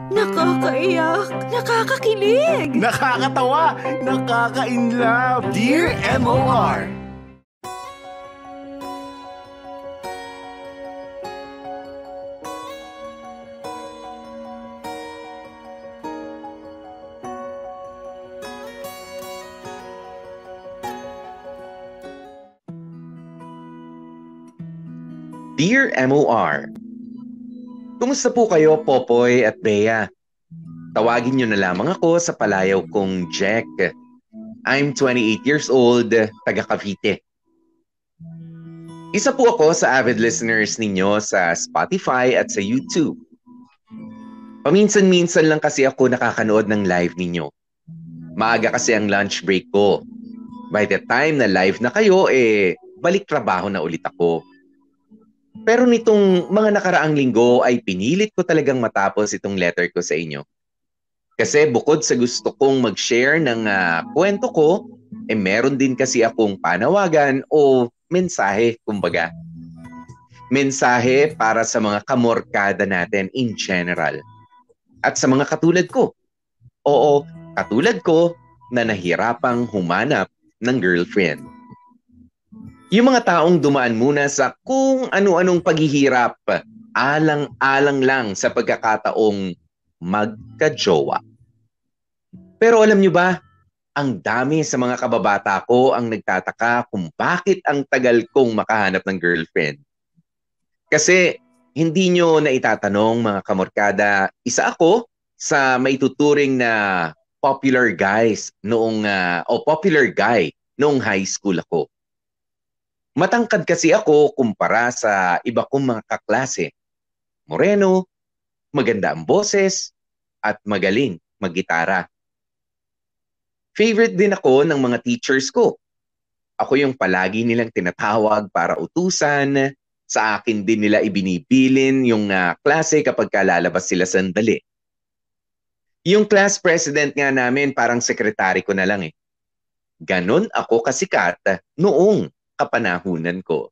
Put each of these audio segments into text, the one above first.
Nakakaiyak, nakakakilig. Nakakatawa, nakaka-inlove. Dear MOR. Dear MOR, kumusta po kayo, Popoy at Bea? Tawagin niyo na lamang ako sa palayaw kong Jack. I'm 28 years old, taga Cavite. Isa po ako sa avid listeners ninyo sa Spotify at sa YouTube. Paminsan-minsan lang kasi ako nakakanood ng live ninyo. Maaga kasi ang lunch break ko. By the time na live na kayo, balik trabaho na ulit ako. Pero nitong mga nakaraang linggo ay pinilit ko talagang matapos itong letter ko sa inyo. Kasi bukod sa gusto kong mag-share ng kwento ko, meron din kasi akong panawagan o mensahe, kumbaga. Mensahe para sa mga kamorkada natin in general. At sa mga katulad ko. Oo, katulad ko na nahirapang humanap ng girlfriend. Yung mga taong dumaan muna sa kung ano-anong paghihirap, alang-alang lang sa pagkakataong magka-jowa. Pero alam nyo ba, ang dami sa mga kababata ko ang nagtataka kung bakit ang tagal kong makahanap ng girlfriend. Kasi hindi nyo na itatanong mga kamorkada, isa ako sa maituturing na popular guys popular guy noong high school ako. Matangkad kasi ako kumpara sa iba kong mga kaklase. Moreno, maganda ang boses, at magaling maggitara. Favorite din ako ng mga teachers ko. Ako yung palagi nilang tinatawag para utusan. Sa akin din nila ibinibilin yung klase kapag lalabas sila sandali. Yung class president nga namin parang sekretary ko na lang eh. Ganon ako kasikat noong kapanahunan ko.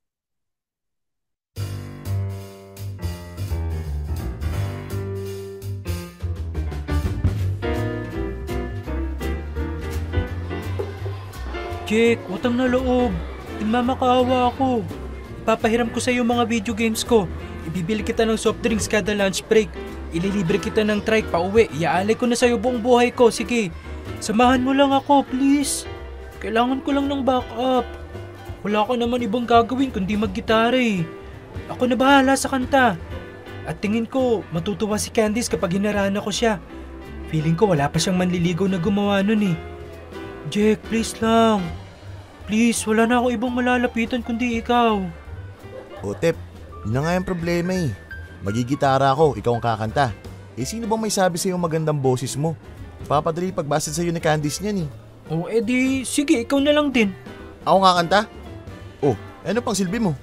Jake, utang na loob. Nagmamakaawa ako. Ipapahiram ko sa iyo mga video games ko. Ibibili kita ng soft drinks kada lunch break. Ililibre kita ng trike pa uwi. Iaalay ko na sa iyo buong buhay ko. Sige, samahan mo lang ako, please. Kailangan ko lang ng backup. Wala ko naman ibang gagawin kundi maggitara eh. Ako na bahala sa kanta. At tingin ko, matutuwa si Candice kapag hinarana ko siya. Feeling ko wala pa siyang manliligaw na gumawa nun eh. Jack, please lang. Please, wala na ako ibang malalapitan kundi ikaw. O Tep, yun na nga yung problema eh. Magigitara ako, ikaw ang kakanta. Sino bang may sabi sa'yo magandang boses mo? Papadali pagbasa sa'yo ni Candice niyan eh. O edi, sige, ikaw na lang din. Ako kakanta? Oh, ano pang silbi mo?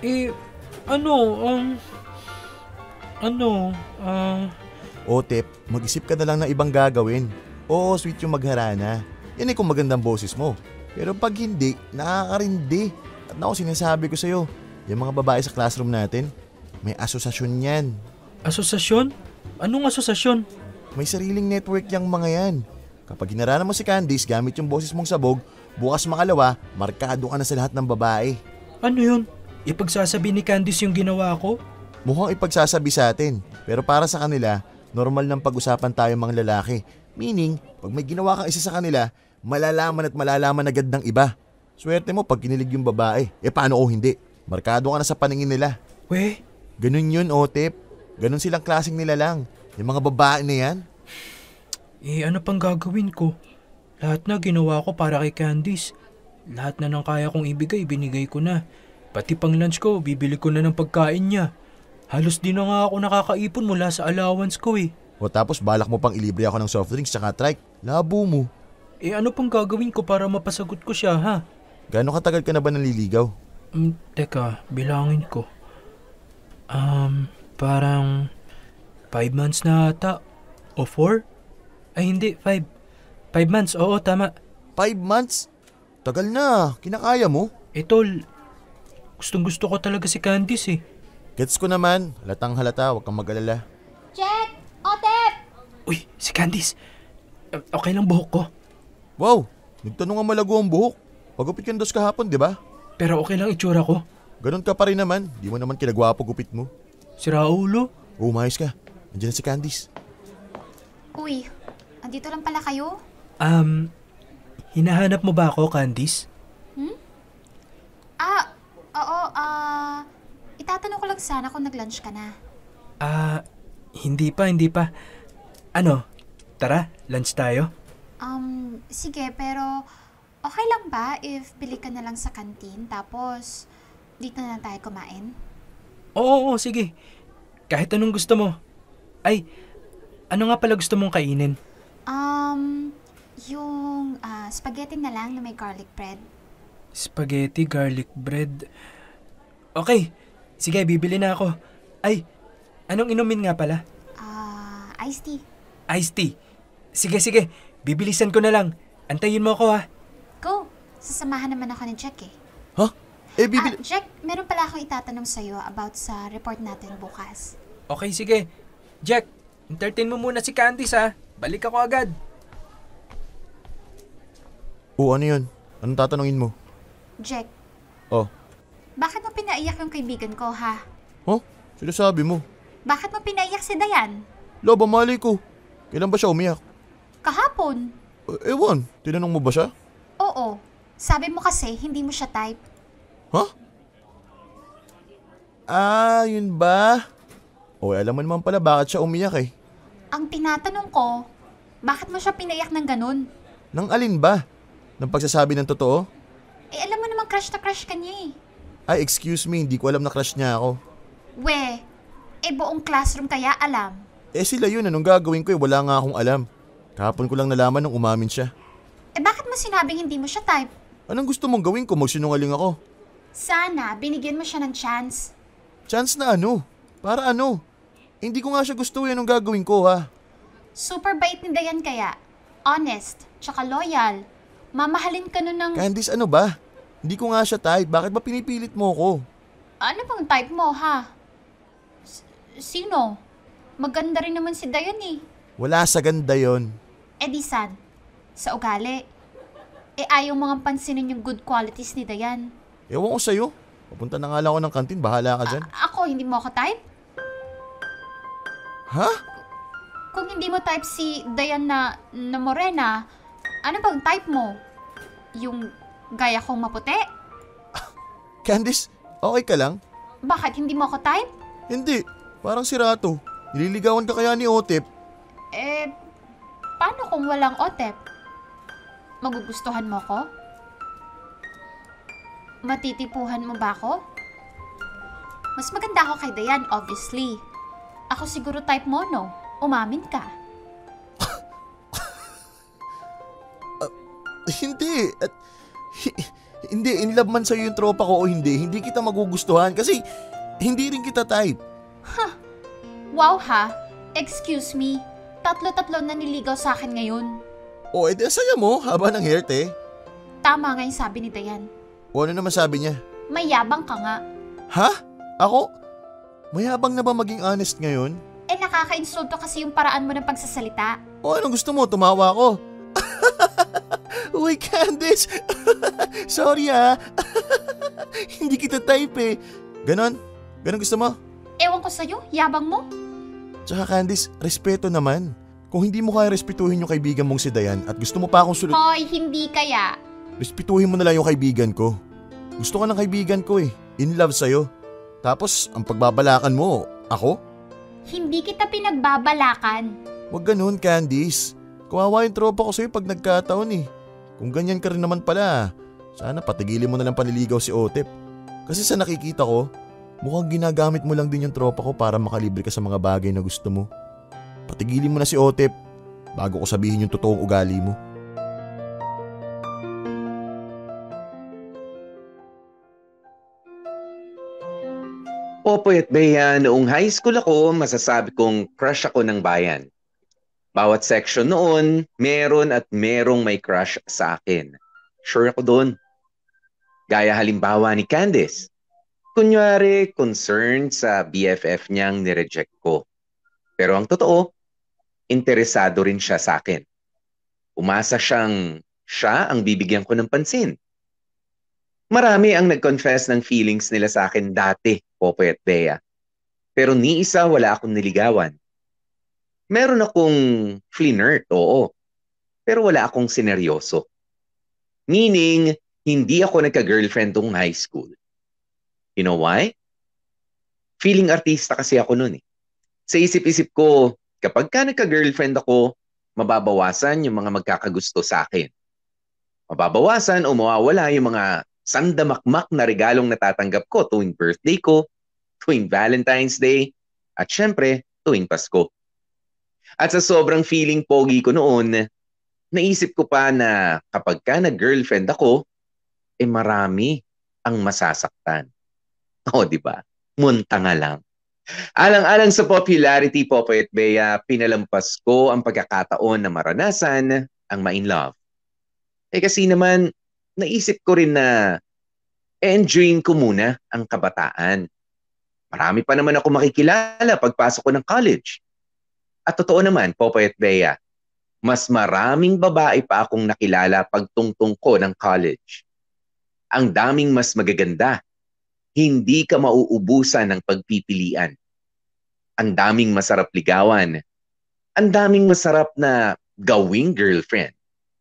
O Tep, mag-isip ka na lang ng ibang gagawin. Oo, sweet yung magharana. Yan ay kung magandang boses mo. Pero pag hindi, nakakarindi. At ako sinasabi ko sa'yo, yung mga babae sa classroom natin, may asosasyon yan. Asosasyon? Anong asosasyon? May sariling network yung mga yan. Kapag hinarana mo si Candice gamit yung boses mong sabog, bukas makalawa, markado ka na sa lahat ng babae. Ano yun? Ipagsasabi ni Candice yung ginawa ko? Mukhang ipagsasabi sa atin. Pero para sa kanila, normal ng pag-usapan tayo mga lalaki. Meaning, pag may ginawa kang isa sa kanila, malalaman agad ng iba. Swerte mo pag kinilig yung babae. Paano kung hindi? Markado ka na sa paningin nila. We? Ganun yun, Otep. Ganun silang klaseng nila lang. Yung mga babae na yan. Ano pang gagawin ko? Lahat na ginawa ko para kay Candice. Lahat na ng kaya kong ibigay, binigay ko na. Pati pang lunch ko, bibili ko na ng pagkain niya. Halos di na nga ako nakakaipon mula sa allowance ko eh. O tapos balak mo pang ilibre ako ng soft drinks tsaka trike. Labo mo. Ano pang gagawin ko para mapasagot ko siya ha? Gaano katagal ka na ba nanliligaw? Teka, bilangin ko. Parang 5 months na ata. O 4? Ay hindi, 5. 5 months, oo tama. 5 months? Tagal na, kinakaya mo? Tol, gustong gusto ko talaga si Candice eh. Gets ko naman, halatang halata, huwag kang mag-alala. Check! Otep! Uy, si Candice. Okay lang buhok ko. Wow, nagtanong nga malago ang buhok. Pagupit ka dos kahapon, di ba? Pero okay lang itsura ko. Ganon ka pa rin naman. Di mo naman kinagwapo gupit mo. Si Raulo? Umayos ka. Andiyan na si Candice. Uy, andito lang pala kayo? Hinahanap mo ba ako, Candice? Oo, itatanong ko lang sana kung nag-lunch ka na. Hindi pa. Ano, tara, lunch tayo? Sige, pero okay lang ba if bili ka na lang sa kantin tapos dito na lang tayo kumain? Oo, sige. Kahit anong gusto mo. Ay, ano nga pala gusto mong kainin? Yung spaghetti na lang na may garlic bread. Spaghetti, garlic bread. Okay, sige, bibili na ako. Ay, anong inumin nga pala? Iced tea. Iced tea. Sige, bibilisan ko na lang. Antayin mo ako ha. Go! Sasamahan naman ako ni Jack eh. Ha? Bibili... Jack, meron pala akong itatanong sa'yo about sa report natin bukas. Okay, sige. Jack, entertain mo muna si Candice ha. Balik ako agad. Ano yun? Anong tatanungin mo? Jack, Oh. bakit mo pinaiyak yung kaibigan ko ha? Sinasabi mo. Bakit mo pinaiyak si Dayan? Loba, mali ko. Kailan ba siya umiyak? Kahapon. Ewan, tinanong mo ba siya? Oo. Sabi mo kasi hindi mo siya type. Yun ba? Alam mo naman pala bakit siya umiyak eh. Ang tinatanong ko, bakit mo siya pinaiyak ng ganun? Nang alin ba? Nang pagsasabi ng totoo? Alam mo naman crush na crush ka niya eh. Ay, excuse me, hindi ko alam na crush niya ako. Buong classroom kaya alam. Sila yun, anong gagawin ko wala nga akong alam. Kahapon ko lang nalaman nung umamin siya. Bakit mo sinabing hindi mo siya type? Anong gusto mong gawin ko? Magsinungaling ako. Sana, binigyan mo siya ng chance. Chance na ano? Para ano? Hindi ko nga siya gusto anong gagawin ko ha? Super bait ni Dayan kaya. Honest, tsaka loyal. Mamahalin ka nun ng... Candice, ano ba? Hindi ko nga siya type. Bakit ba pinipilit mo ko? Ano bang type mo, ha? Sino? Maganda rin naman si Dayan eh. Wala sa ganda yon. Di san? Sa ugali. Ayaw mga pansinin yung good qualities ni Dayan. Ewan ko sa'yo. Papunta na nga lang ako ng kantin. Bahala ka dyan. Ako, hindi mo ako type? Ha? Kung hindi mo type si Dayan na morena, ano bang type mo? Yung gaya kong maputi? Candice, okay ka lang? Bakit hindi mo ako type? Hindi. Parang sirato. Nililigawan ka kaya ni Otep? Paano kung walang otep? Magugustuhan mo ko? Matitipuhan mo ba ako? Mas maganda ako kay Dayan, obviously. Ako siguro type mo, no? Umamin ka. Hindi. Hindi, in love man sa'yo yung tropa ko o hindi kita magugustuhan kasi hindi rin kita type. Wow ha? Excuse me. Tatlo-tatlo na niligaw sa akin ngayon. Edi saya mo, haba ng hair, te. Tama nga yung sabi ni Dayan. Ano naman sabi niya? Mayabang ka nga. Ha? Ako? Mayabang na ba maging honest ngayon? Nakaka-insulto kasi yung paraan mo ng pagsasalita. Anong gusto mo? Tumawa ako. Uy, Candice! Sorry hindi kita type eh. Ganon? Ganon gusto mo? Ewan ko sa'yo, yabang mo. Tsaka Candice, respeto naman. Kung hindi mo kaya respetuhin yung kaibigan mong si Dayan at gusto mo pa akong Hoy, hindi kaya. respetuhin mo na lang yung kaibigan ko. Gusto ka ng kaibigan ko eh. In love sa'yo. Tapos, ang pagbabalakan mo, ako? Hindi kita pinagbabalakan. Huwag ganun, Candice. Kawawa yung tropa ko sa'yo pag nagkataon eh. Kung ganyan ka rin naman pala, sana patigilin mo na lang panliligaw si Otep. Kasi sa nakikita ko, mukhang ginagamit mo lang din yung tropa ko para makalibre ka sa mga bagay na gusto mo. Patigilin mo na si Otep bago ko sabihin yung totoong ugali mo. Popoy at Bea, noong high school ako, masasabi kong crush ako ng bayan. Bawat section noon, meron at merong may crush sa akin. Sure ako doon. Gaya halimbawa ni Candice. Kunyari, concerned sa BFF niyang nireject ko. Pero ang totoo, interesado rin siya sa akin. Umasa siyang siya ang bibigyan ko ng pansin. Marami ang nag-confess ng feelings nila sa akin dati, Popoy at Bea. Pero ni isa wala akong niligawan. Meron akong flirt, oo. Pero wala akong sineryoso. Meaning, hindi ako nagka-girlfriend nung high school. You know why? Feeling artista kasi ako noon eh. Sa isip-isip ko, kapag ka nagka-girlfriend ako, mababawasan yung mga magkakagusto sa akin. Mababawasan o mawawala yung mga sandamakmak na regalong natatanggap ko tuwing birthday ko, tuwing Valentine's Day, at syempre, tuwing Pasko. At sa sobrang feeling pogi ko noon, naisip ko pa na kapag ka nag-girlfriend ako, marami ang masasaktan. O, di ba? Munta nga lang. Alang-alang sa popularity, Popoy at Bea, pinalampas ko ang pagkakataon na maranasan ang ma-in love. Kasi naman, naisip ko rin na enjoyin ko muna ang kabataan. Marami pa naman ako makikilala pagpasok ko ng college. At totoo naman, Popoy at Bea, mas maraming babae pa akong nakilala pagtungtong ko ng college. Ang daming mas magaganda. Hindi ka mauubusan ng pagpipilian. Ang daming masarap ligawan. Ang daming masarap na gawing girlfriend.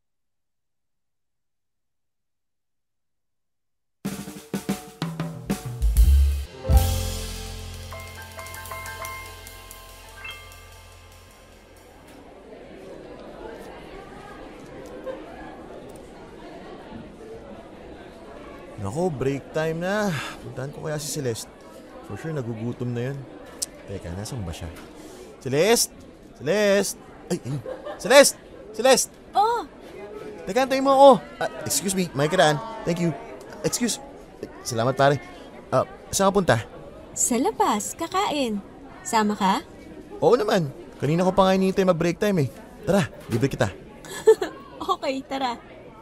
Nako, break time na. Puntahan ko kaya si Celeste. For sure, nagugutom na yun. Teka, nasan ba siya? Celeste! Celeste! Ay, ayun. Celeste! Celeste! Oh, Teka, antayin mo ako. Excuse me, may kiraan. Thank you. Excuse. Salamat, pare. Saan ka punta? sa labas, kakain. Sama ka? Oo naman. Kanina ko pa nga hinihintay mag-break time eh. Tara, libre kita. Okay, tara.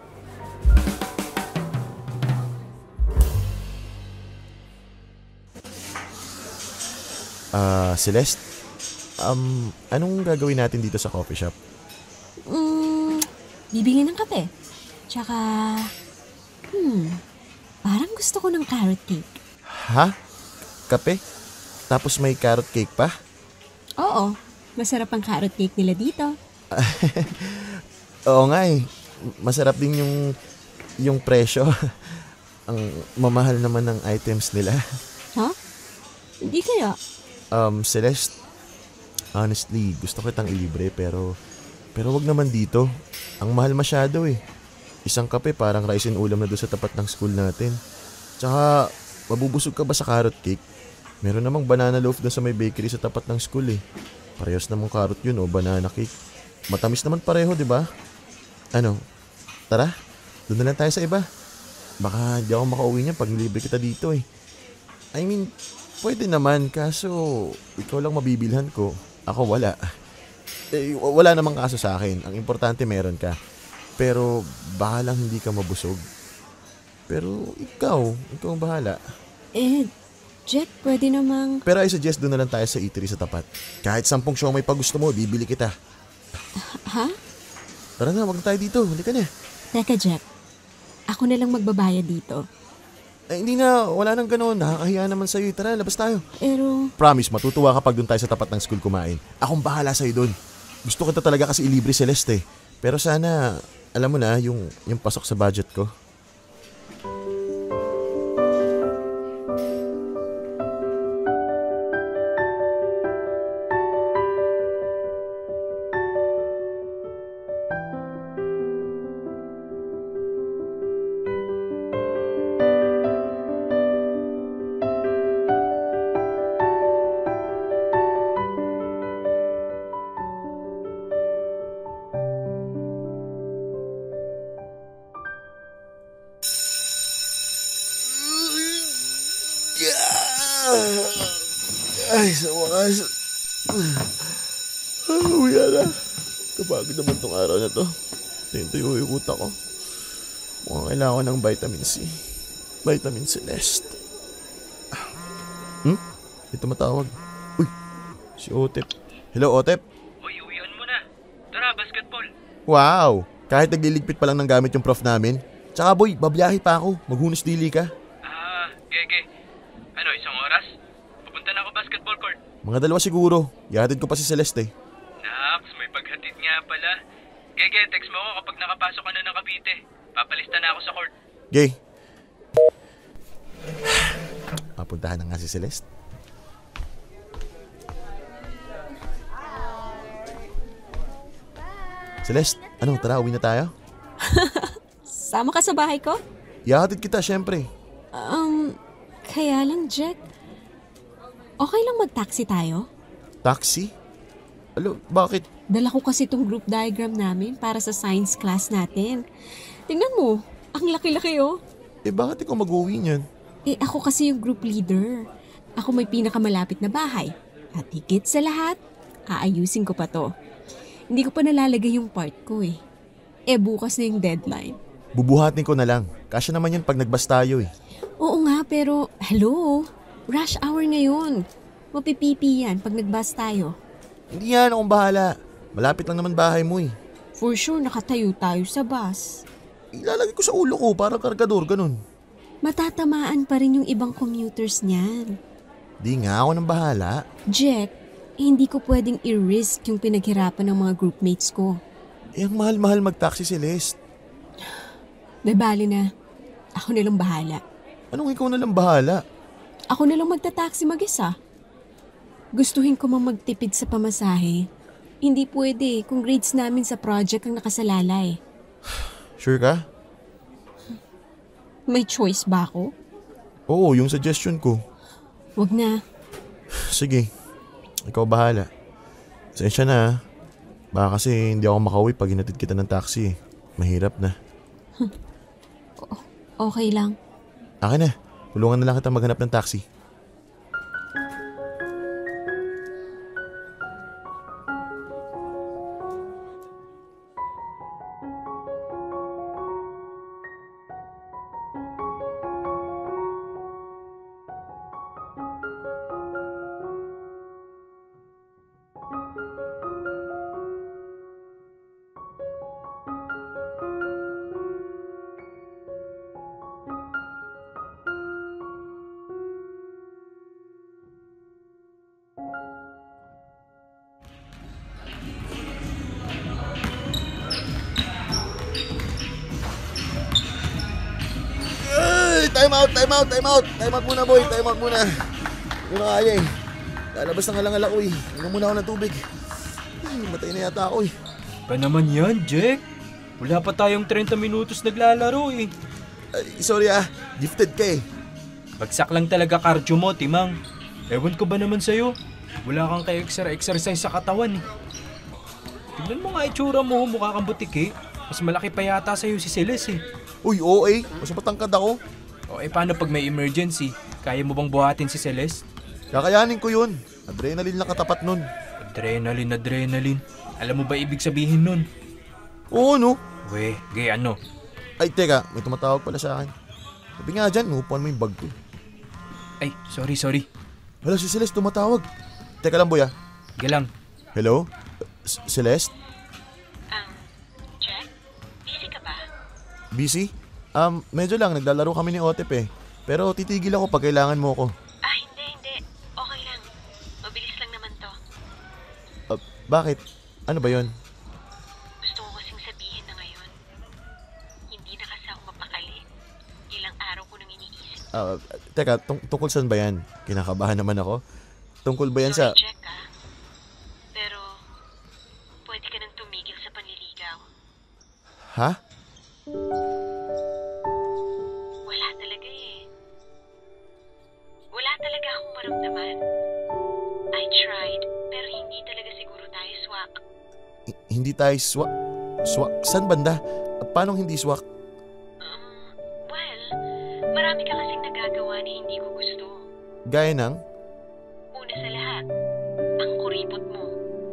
Celeste? Anong gagawin natin dito sa coffee shop? Bibili ng kape. Tsaka, parang gusto ko ng carrot cake. Ha? Kape? Tapos may carrot cake pa? Oo, masarap ang carrot cake nila dito. Oo nga eh. Masarap din yung presyo. Ang mamahal naman ng items nila. Ha? Hindi kaya? Celeste, honestly, gusto kitang ilibre pero wag naman dito. Ang mahal masyado eh. Isang kape parang rice and ulam na doon sa tapat ng school natin. Tsaka, mabubusog ka ba sa carrot cake? Meron namang banana loaf doon sa may bakery sa tapat ng school eh. Parehas namang carrot yun o banana cake. Matamis naman pareho, di ba? Ano? Tara, doon na lang tayo sa iba. Baka di ako makauwi niya pag nilibre kita dito eh. I mean, pwede naman kaso ikaw lang mabibilhan ko. Ako wala. Wala namang kaso sa akin. Ang importante meron ka. Pero baka lang hindi ka mabusog. Pero ikaw ang bahala. Jet, pwede namang... Pero I suggest doon na lang tayo sa eatery sa tapat. Kahit 10 siomay pa gusto mo, bibili kita. Ha? Tara na, wag na tayo dito. Halika na. Teka, Jet. Ako na lang magbabayad dito. Hindi na, wala nang gano'n. Nakakahiya naman sa'yo. Tara, labas tayo. Pero... Promise, matutuwa kapag doon tayo sa tapat ng school kumain. Akong bahala sa'yo doon. Gusto kita talaga kasi ilibre, Celeste. Pero sana, alam mo na, yung pasok sa budget ko. Ay, sa wakas. Uwi na. Kapagod naman tong araw na to. Tuyo yung utak ko. Mukhang kailangan ko ng vitamin C. Vitamin Celeste. May tumatawag. Uy, si Otep. Hello, Otep. Uy, uwian mo na. basketball. Wow! Kahit nagliligpit pa lang ng gamit yung prof namin. Tsaka boy, babiyahe pa ako. Maghunos dili ka. Gege. Ano, isang oras? Pupunta na ako basketball court. Mga 2 siguro. Ihatid ko pa si Celeste. Naks, may paghatid nga pala. Gege, text mo ako kapag nakapasok ka na ng Cavite. Papalista na ako sa court. Gay. Mapuntahan na nga si Celeste. Celeste, ano, tara, uwi na tayo? Sama ka sa bahay ko? Ihatid kita, syempre. Kaya lang, Jack. Okay lang mag-taxi tayo? Taxi? Alo, bakit? Dala ko kasi itong group diagram namin para sa science class natin. Tingnan mo, ang laki-laki oh. Bakit ikaw mag-uwi niyan? Ako kasi yung group leader. Ako may pinakamalapit na bahay. At higit sa lahat, aayusin ko pa to. Hindi ko pa nalalagay yung part ko eh. Bukas na yung deadline. Bubuhatin ko na lang. Kasya naman yan pag nagbas tayo eh. Oo nga, pero hello, rush hour ngayon. Mapipipi yan pag nagbus tayo. Hindi yan, akong bahala. Malapit lang naman bahay mo eh. For sure, nakatayo tayo sa bus. Ilalagay ko sa ulo ko, parang kargador, ganun. Matatamaan pa rin yung ibang commuters niyan. Di nga, ako nang bahala. Jack, hindi ko pwedeng i-risk yung pinaghirapan ng mga groupmates ko. Ang mahal-mahal mag-taxi, Celeste. Bali na, ako na lang bahala. Anong ikaw na lang bahala? Ako na lang magta-taxi mag-isa. Gustuhin ko mang magtipid sa pamasahe. Hindi pwede kung grades namin sa project ang nakasalalay. Sure ka? May choice ba ako? Oo, yung suggestion ko. Wag na. Sige, ikaw bahala. Sensya na. Baka kasi hindi ako makauwi pag hinatid kita ng taxi. Mahirap na. Okay lang. Akin na, tulungan na lang kita maghanap ng taxi. Time out muna boy, time out muna. Hindi na kaya eh. Lalabas na nga lang ako eh. Inom muna ako ng tubig. Ay, matay na yata ako eh. Pa naman yan, Jack. Wala pa tayong 30 minutos naglalaro eh. Ay, sorry gifted ka eh. Bagsak lang talaga cardio mo, Timang. Ewan ko ba naman sa'yo? Wala kang exercise sa katawan eh. Tignan mo nga itsura mo, mukha kang butik eh. Mas malaki pa yata sa'yo si Celeste eh. Uy, oo eh. Mas matangkad ako. Paano pag may emergency? Kaya mo bang buhatin si Celeste? Kakayanin ko yun. Adrenaline lang katapat nun. Adrenaline. Alam mo ba ibig sabihin nun? Oo no. Weh, ano? Ay teka, may tumatawag pala sa akin. Sabi nga dyan, upuan mo yung bag ko. Ay, sorry. Hala, si Celeste tumatawag. Teka lang boy Galang. Hello? Celeste? Jack? Busy ka ba? Busy? Medyo lang, naglalaro kami ni Otep eh. Pero titigil ako pag kailangan mo ako. Hindi. Okay lang. Mabilis lang naman to. Bakit? Ano ba yon? Gusto ko kasing sabihin na ngayon. Hindi na kasi ako mapakali. Ilang araw ko nang iniisip. Teka, tungkol saan ba yan? Kinakabahan naman ako. Tungkol ba yan Sorry, sa... Jack Pero, pwede ka nang tumigil sa panliligaw. Ha? Wala talaga eh. Wala talaga akong maramdaman. I tried, pero hindi talaga siguro tayo swak. Hindi tayo swak? Saan banda? Paano hindi swak? Well, marami ka kasing nagagawa na hindi ko gusto. Gaya ng? Una sa lahat, ang kuripot mo.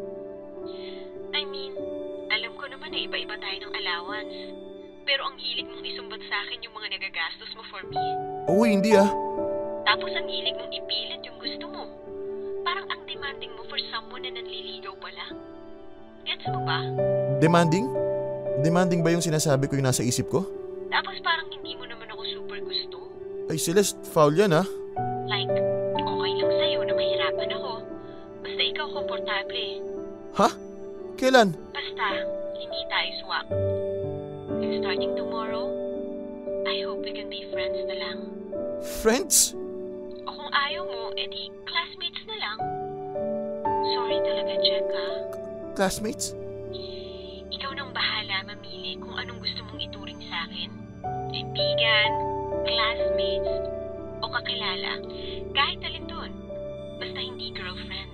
I mean, alam ko naman na iba-iba tayo ng allowance. Pero ang hilig mong isumbat sa akin yung mga nagagastos mo for me. Oo, hindi Tapos ang hilig mong ipilit yung gusto mo. Parang ang demanding mo for someone na nanliligaw pala. Gets mo ba? Demanding? Demanding ba yung sinasabi ko yung nasa isip ko? Tapos parang hindi mo naman ako super gusto. Ay Celeste, foul yan ah. Like, okay lang sa'yo na mahirapan ako. Basta ikaw komportable. Ha? Kailan? Basta, hindi tayo swak. And starting tomorrow, I hope we can be friends na lang. Friends? O kung ayaw mo, edi classmates na lang. Sorry talaga, Jack, ha? Classmates? Ikaw nang bahala mamili kung anong gusto mong ituring sa akin. Kaibigan, classmates, o kakilala. Kahit alin dun. Basta hindi girlfriend.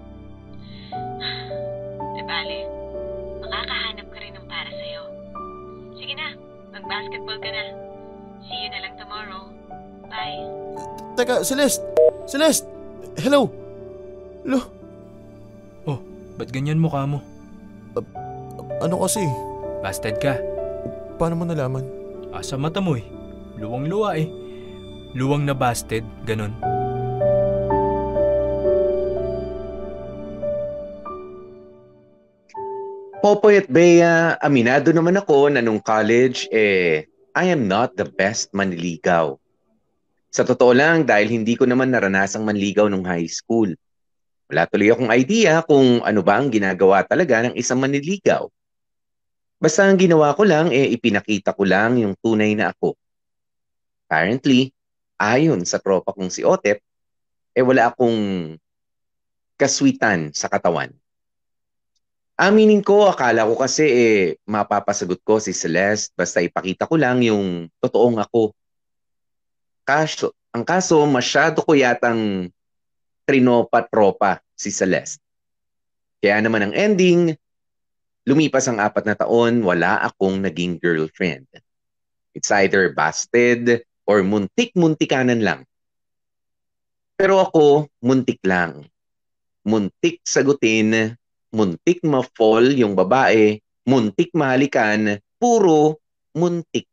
Di bale, makakahanap ka rin ng para sa'yo. Sige na, mag-basketball ka na. See you na lang tomorrow. Bye. Teka, Celeste! Celeste! Hello! Hello? Oh, ba't ganyan mukha mo? Ano kasi? Busted ka. Paano mo nalaman? Sa mata mo eh. Luwang-luwa eh. Luwang na busted, ganon. Popoy at Bea, aminado naman ako na nung college, I am not the best manliligaw. Sa totoo lang, dahil hindi ko naman naranasang manligaw nung high school. Wala tuloy akong idea kung ano ba ang ginagawa talaga ng isang manliligaw. Basta ang ginawa ko lang, ipinakita ko lang yung tunay na ako. Apparently, ayon sa tropa kong si Otep, wala akong kaswitan sa katawan. Aminin ko, akala ko kasi mapapasagot ko si Celeste basta ipakita ko lang yung totoong ako. Ang kaso, masyado ko yatang trinopa-tropa si Celeste. Kaya naman ang ending, lumipas ang 4 na taon, wala akong naging girlfriend. It's either busted or muntik-muntikanan lang. Pero ako, muntik lang. Muntik sagutin, muntik ma-fall yung babae, muntik mahalikan, puro muntik.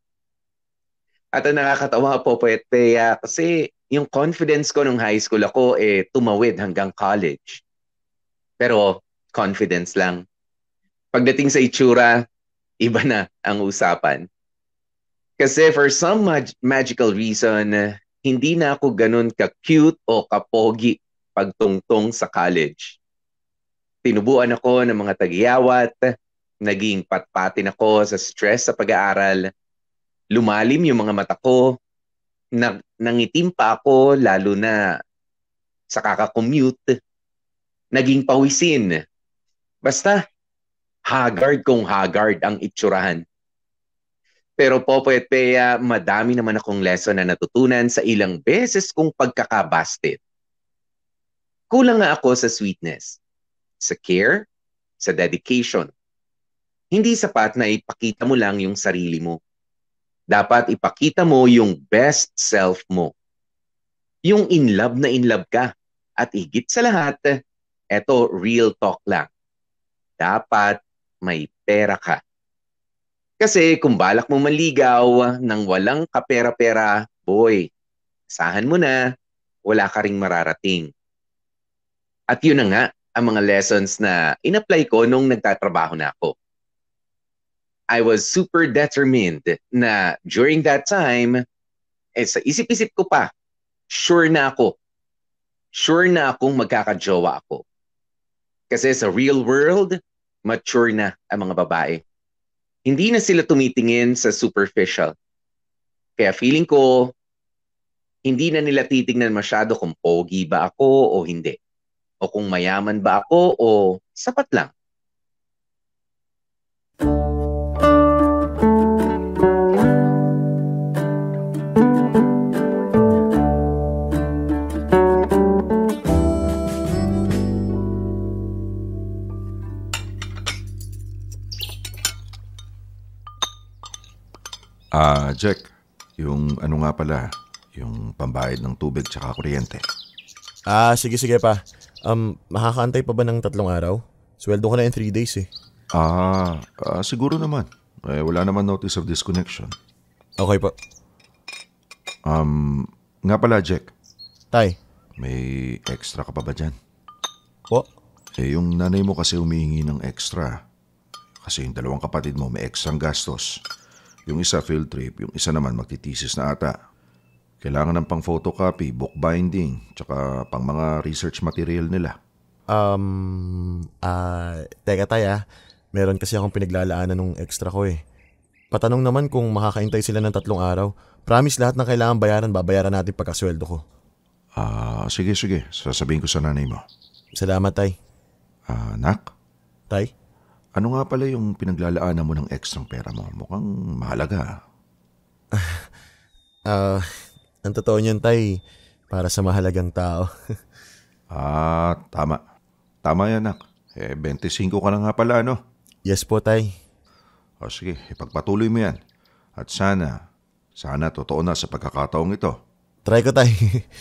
At ang nakakatawa po, Poet Bea, kasi yung confidence ko nung high school ako, tumawid hanggang college. Pero confidence lang. Pagdating sa itsura, iba na ang usapan. Kasi for some magical reason, hindi na ako ganun ka-cute o ka-pogi pagtungtong sa college. Tinubuan ako ng mga tagiyawat, naging patpatin ako sa stress sa pag-aaral, lumalim yung mga mata ko, nangitim pa ako lalo na sa kaka-commute, naging pawisin. Basta, haggard kung haggard ang itsurahan. Pero Popoy at Bea, madami naman akong lesson na natutunan sa ilang beses kong pagkakabasted. Kulang nga ako sa sweetness, sa care, sa dedication. Hindi sapat na ipakita mo lang yung sarili mo. Dapat ipakita mo yung best self mo. Yung in love ka. At higit sa lahat, eto real talk lang. Dapat may pera ka. Kasi kung balak mo manligaw nang walang kapera-pera, boy, asahan mo na, wala ka ring mararating. At yun na nga ang mga lessons na in-apply ko nung nagtatrabaho na ako. I was super determined na during that time, sa isip-isip ko pa, sure na akong magkakajowa ako. Kasi sa real world, mature na ang mga babae. Hindi na sila tumitingin sa superficial. Kaya feeling ko, hindi na nila titingnan masyado kung pogi ba ako o hindi. O kung mayaman ba ako o sapat lang. Jack, yung ano nga pala, yung pambayad ng tubig tsaka kuryente. Sige pa. Makakaantay pa ba ng 3 araw? Sweldo ko na in 3 days eh. Siguro naman. Wala naman notice of disconnection. Okay po. Nga pala, Jack. Tay. May extra ka pa ba dyan? Po? Yung nanay mo kasi humihingi ng extra. Kasi yung dalawang kapatid mo may extrang gastos. Yung isa field trip, yung isa naman magtitesis na ata. Kailangan ng pang photocopy, bookbinding, tsaka pang mga research material nila. Teka tay. Meron kasi akong pinaglalaanan ng extra ko eh. Patanong naman kung makakaintay sila ng 3 araw. Promise lahat ng kailangan babayaran natin pagkasweldo ko. Sige. Sasabihin ko sa nanay mo. Salamat tay. Nak, Tay? ano nga pala yung pinaglalaanan mo ng extrang pera mo? Mukhang mahalaga. Ang totoo niyan tay, para sa mahalagang tao. Tama. Tama yan, Nak. 25 ka na nga pala, no? Yes po tay. Sige, ipagpatuloy mo yan. At sana totoo na sa pagkakataong ito. Try ko tay.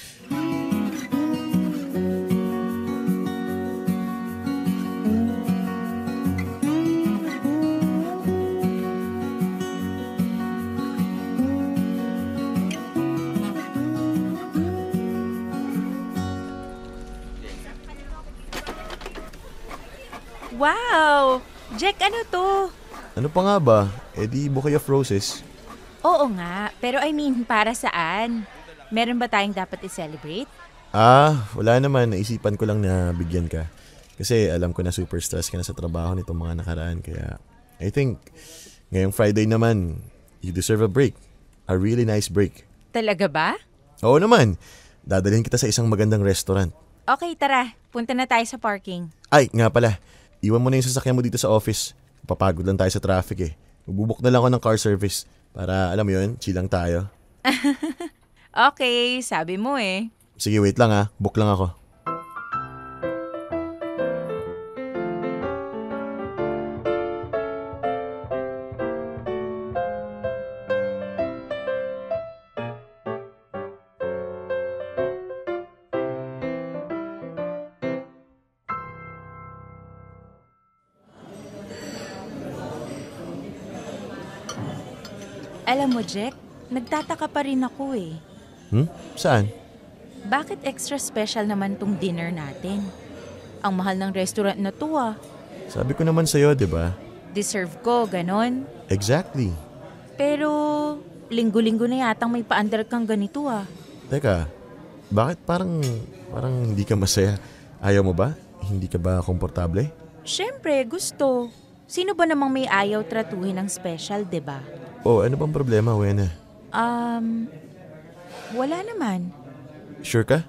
Wow! Jack, ano to? Ano pa nga ba? Di bouquet of roses. Oo nga, pero I mean, para saan? Meron ba tayong dapat i-celebrate? Wala naman. Naisipan ko lang na bigyan ka. Kasi alam ko na super stress ka na sa trabaho nitong mga nakaraan. Kaya I think ngayong Friday naman, you deserve a break. A really nice break. Talaga ba? Oo naman. Dadalhin kita sa isang magandang restaurant. Okay, tara. Punta na tayo sa parking. Ay, nga pala. Iwan mo na yung sasakyan mo dito sa office. Papagod lang tayo sa traffic eh. Magbubuk na lang ako ng car service. Para, alam mo yun, chill lang tayo. Okay, sabi mo eh. Sige, wait lang book lang ako. Alam mo, Jack, nagtataka pa rin ako eh. Saan? Bakit extra special naman tong dinner natin? Ang mahal ng restaurant na to ah. Sabi ko naman sa'yo, di ba? Deserve ko, ganon. Exactly. Pero, linggo-linggo na yatang may paandar kang ganito ah. Teka, bakit parang hindi ka masaya? Ayaw mo ba? Hindi ka ba komportable? Siyempre, gusto. Sino ba namang may ayaw tratuhin ng special, diba? Ano bang problema, Wena? Wala naman. Sure ka?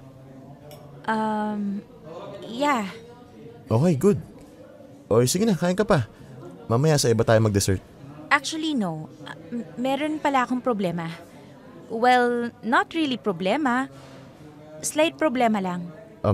Yeah. Okay, good. Sige na, kain ka pa. Mamaya sa iba tayo mag-dessert. Actually, no. Meron pala akong problema. Well, not really problema. Slight problema lang.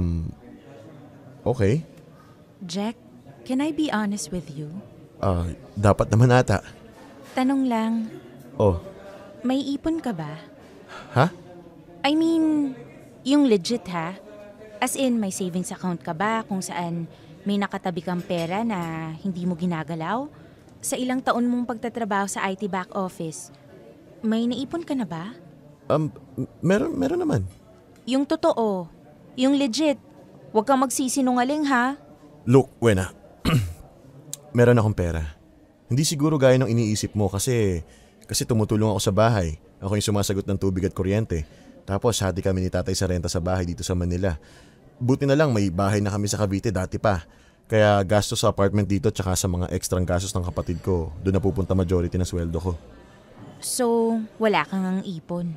Okay. Jack, can I be honest with you? Dapat naman ata. Tanong lang, may ipon ka ba? Ha? I mean, yung legit ha? As in, may savings account ka ba kung saan may nakatabi kang pera na hindi mo ginagalaw? Sa ilang taon mong pagtatrabaho sa IT back office, may naipon ka na ba? Meron naman. Yung totoo, yung legit. Huwag kang magsisinungaling ha? Look, Wena. Meron akong pera. Hindi siguro gaya ng iniisip mo kasi tumutulong ako sa bahay. Ako yung sumasagot ng tubig at kuryente. Tapos hati kami ni tatay sa renta sa bahay dito sa Manila. Buti na lang may bahay na kami sa Cavite dati pa. Kaya gastos sa apartment dito tsaka sa mga extrang gastos ng kapatid ko, doon napupunta majority ng sweldo ko. So, wala kang ang ipon?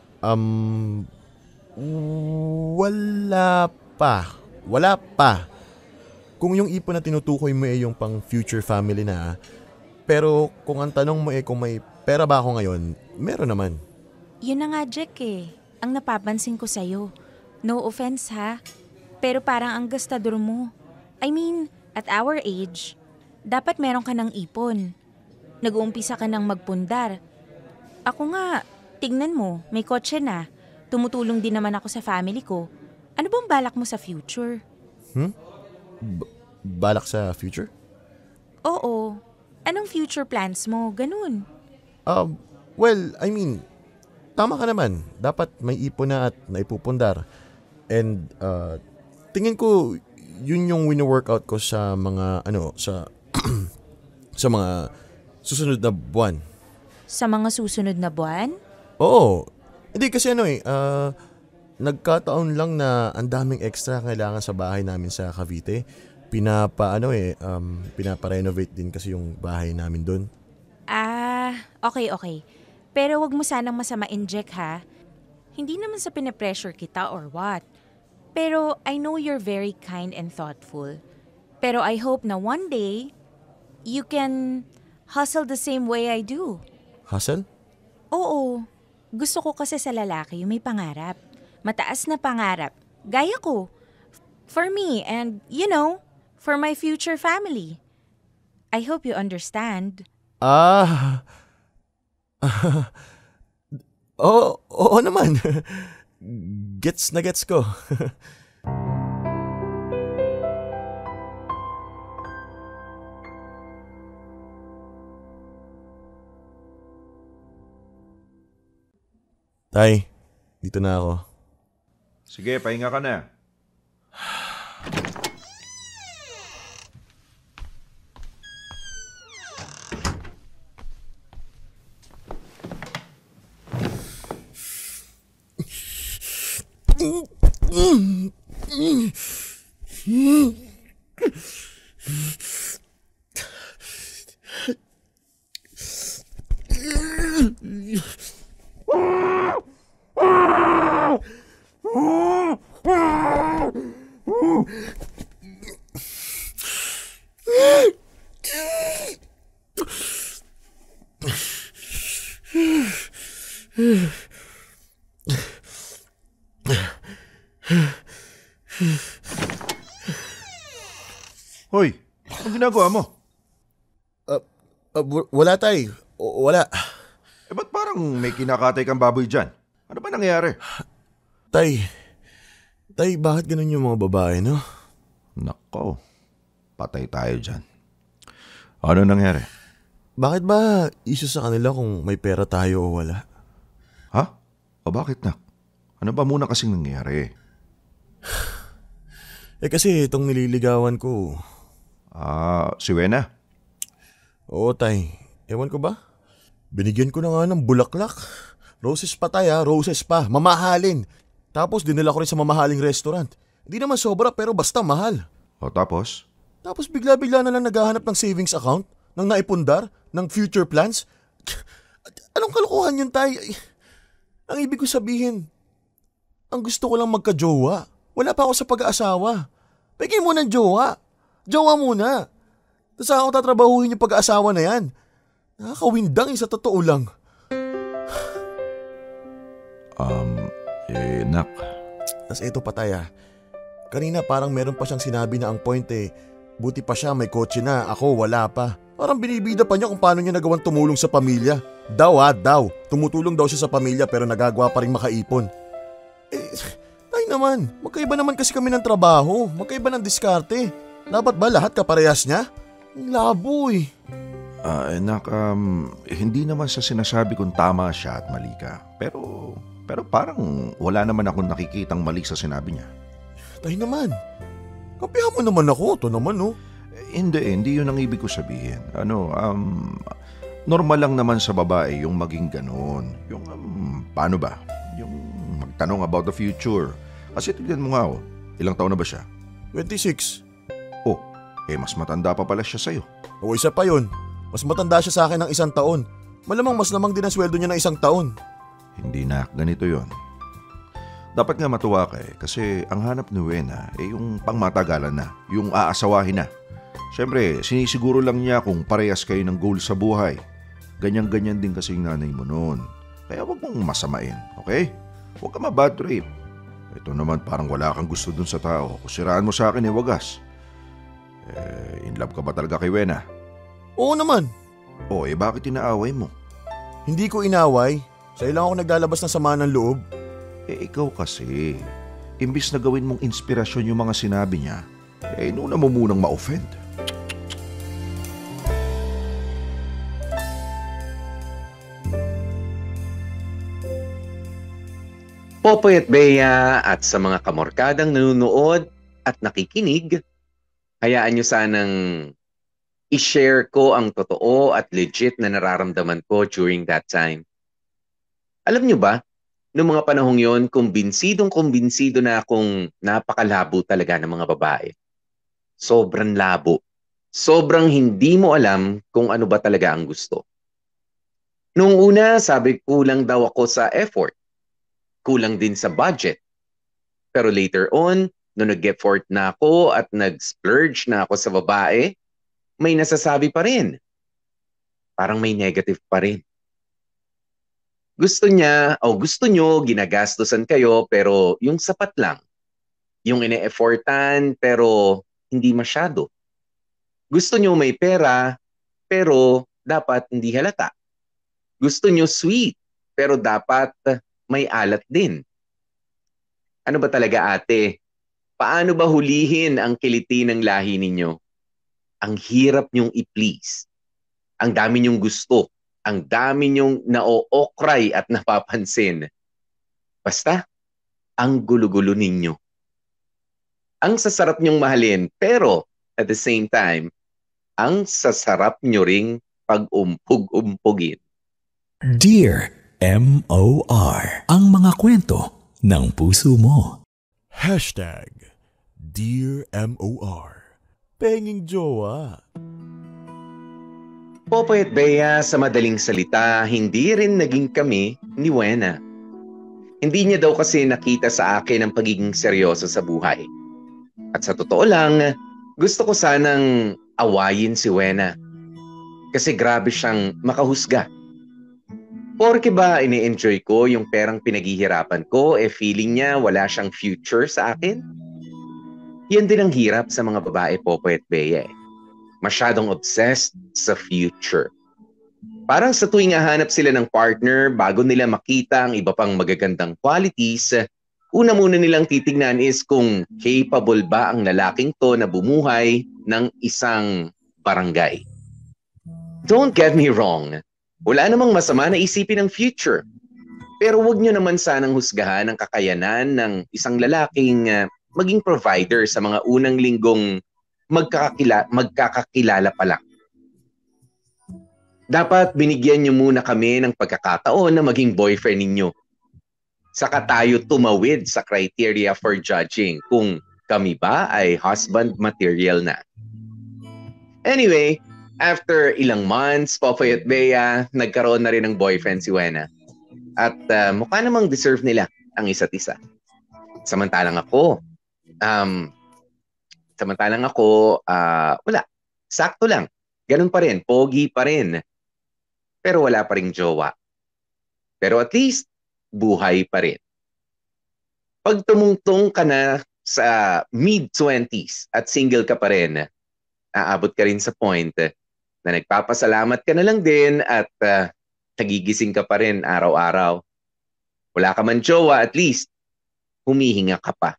Wala pa. Kung yung ipon na tinutukoy mo yung pang future family na. Pero kung ang tanong mo kung may pera ba ako ngayon, meron naman. Yun na nga, Jack eh. Ang napapansin ko sa'yo. No offense ha, pero parang ang gastador mo. I mean, at our age, dapat meron ka ng ipon. Nag-uumpisa ka ng magpundar. Ako nga, tingnan mo, may kotse na. Tumutulong din naman ako sa family ko. Ano bang balak mo sa future? Balak sa future? Oo. Anong future plans mo? Ganun. Well, I mean, tama ka naman. Dapat may ipon na at naipupundar. And tingin ko yun yung wino-workout ko sa mga sa sa mga susunod na buwan. Sa mga susunod na buwan? Oo. Hindi kasi nagkataon lang na ang daming extra kailangan sa bahay namin sa Cavite. Pinapa-renovate din kasi yung bahay namin doon. Okay. Pero wag mo sanang masamain, Jack, ha? Hindi naman sa pinapressure kita or what. Pero I know you're very kind and thoughtful. Pero I hope na one day, you can hustle the same way I do. Hustle? Oo. Gusto ko kasi sa lalaki yung may pangarap. Mataas na pangarap. Gaya ko. For me and, for my future family. I hope you understand. Oo naman. Gets na gets ko. Tay, dito na ako. Sige, pahinga ka na. Hoy, anong ginagawa mo? Wala tay. Wala. Ba't parang may kinakatay kang baboy dyan? Ano ba nangyayari? Tay, bakit ganun yung mga babae, no? Nako, patay tayo dyan. Ano nangyari? Bakit ba issue sa kanila kung may pera tayo o wala? Ha? O bakit nak? Ano ba muna kasing nangyayari? Kasi itong nililigawan ko. Si Wena? Oo tay, ewan ko ba? Binigyan ko na nga ng bulaklak. Roses pa tay roses pa, mamahalin. Tapos dinala ko rin sa mamahaling restaurant. Hindi naman sobra pero basta mahal. O tapos? Tapos bigla-bigla na lang naghahanap ng savings account, ng naipundar, ng future plans. Anong kalokohan yun tay? Ang ibig ko sabihin, ang gusto ko lang magka-jowa. Wala pa ako sa pag-aasawa. Pagay mo ng jowa. Jowa muna. Tapos ako tatrabahuhin yung pag-aasawa na yan. Nakakawindang sa totoo lang. Nak. Tapos eto pa tay Kanina parang meron pa siyang sinabi na ang point buti pa siya may kotse na, ako wala pa. Parang binibida pa niya kung paano niya nagawang tumulong sa pamilya. Daw. Tumutulong daw siya sa pamilya pero nagagawa pa rin makaipon. Ay naman, magkaiba naman kasi kami ng trabaho. Magkaiba ng diskarte. Dapat ba lahat kaparehas niya? Ang labo Nak, hindi naman sa sinasabi kung tama siya at mali ka. Pero parang wala naman akong nakikitang mali sa sinabi niya. Tay naman, kapihan mo naman ako. Ito naman Hindi yun ang ibig ko sabihin. Normal lang naman sa babae yung maging ganon. Yung, paano ba? Yung magtanong about the future. Kasi tignan mo nga ilang taon na ba siya? 26. Mas matanda pa pala siya sa'yo. Isa pa yun. Mas matanda siya sa akin ng 1 taon. Malamang mas lamang din ang sweldo niya ng 1 taon. Hindi na, ganito yon. Dapat nga matuwa ka kasi ang hanap ni Wena yung pangmatagalan na, yung aasawahin na. Siyempre, sinisiguro lang niya kung parehas kayo ng goal sa buhay. Ganyan-ganyan din kasi yung nanay mo noon. Kaya wag mong masamain, okay? Huwag ka ma-bad trip. Ito naman parang wala kang gusto dun sa tao. Kung siraan mo sa akin wagas. In love ka ba talaga kay Wena? Oo naman. Bakit inaaway mo? Hindi ko inaway. Sa ilang ako naglalabas ng sama ng loob. Ikaw kasi, imbis na gawin mong inspirasyon yung mga sinabi niya, inuna mo munang ma-offend. Popoy at Bea at sa mga kamorkadang nanonood at nakikinig, hayaan nyo sanang i-share ko ang totoo at legit na nararamdaman ko during that time. Alam nyo ba, noong mga panahong yon, kumbinsido na akong napakalabo talaga ng mga babae. Sobrang labo. Sobrang hindi mo alam kung ano ba talaga ang gusto. Noong una, sabi kulang daw ako sa effort. Kulang din sa budget. Pero later on, nung nag-effort na ako at nag-splurge na ako sa babae, may nasasabi pa rin. Parang may negative pa rin. Gusto nyo, ginagastosan kayo, pero yung sapat lang. Yung ine-effortan, pero hindi masyado. Gusto nyo may pera, pero dapat hindi halata. Gusto nyo sweet, pero dapat may alat din. Ano ba talaga, ate? Paano ba hulihin ang kiliti ng lahi ninyo? Ang hirap nyong i-please. Ang dami nyong gusto. Ang dami nyong naookray at napapansin. Basta, ang gulo-gulo ninyo. Ang sasarap nyong mahalin, pero at the same time, ang sasarap nyo ring pag-umpog-umpogin. Dear M.O.R. Ang mga kwento ng puso mo. Dear M.O.R. Penging jowa. Popoy at Bea, sa madaling salita, hindi rin naging kami ni Wena. Hindi niya daw kasi nakita sa akin ang pagiging seryoso sa buhay. At sa totoo lang, gusto ko sanang awayin si Wena. Kasi grabe siyang makahusga. Porke ba ini-enjoy ko yung perang pinaghihirapan ko, feeling niya wala siyang future sa akin? Yan din ang hirap sa mga babae, Popoy at Bea. Masyadong obsessed sa future. Parang sa tuwing hahanap sila ng partner, bago nila makita ang iba pang magagandang qualities, una muna nilang titignan is kung capable ba ang lalaking to na bumuhay ng isang barangay. Don't get me wrong. Wala namang masama na isipin ang future. Pero huwag nyo naman sanang husgahan ang kakayanan ng isang lalaking maging provider sa mga unang linggong magkakakilala pa lang. Dapat binigyan nyo muna kami ng pagkakataon na maging boyfriend ninyo. Saka tayo tumawid sa criteria for judging kung kami ba ay husband material na. Anyway, after ilang months, Popoy at Bea, nagkaroon na rin ng boyfriend si Wena. At mukha namang deserve nila ang isa't isa. Samantalang ako, wala. Sakto lang. Ganun pa rin. Pogi pa rin. Pero wala pa ring jowa. Pero at least, buhay pa rin. Pag tumungtong ka na sa mid-20s at single ka pa rin, aabot ka rin sa point na nagpapasalamat ka na lang din at nagigising ka pa rin araw-araw. Wala ka man jowa, at least, humihinga ka pa.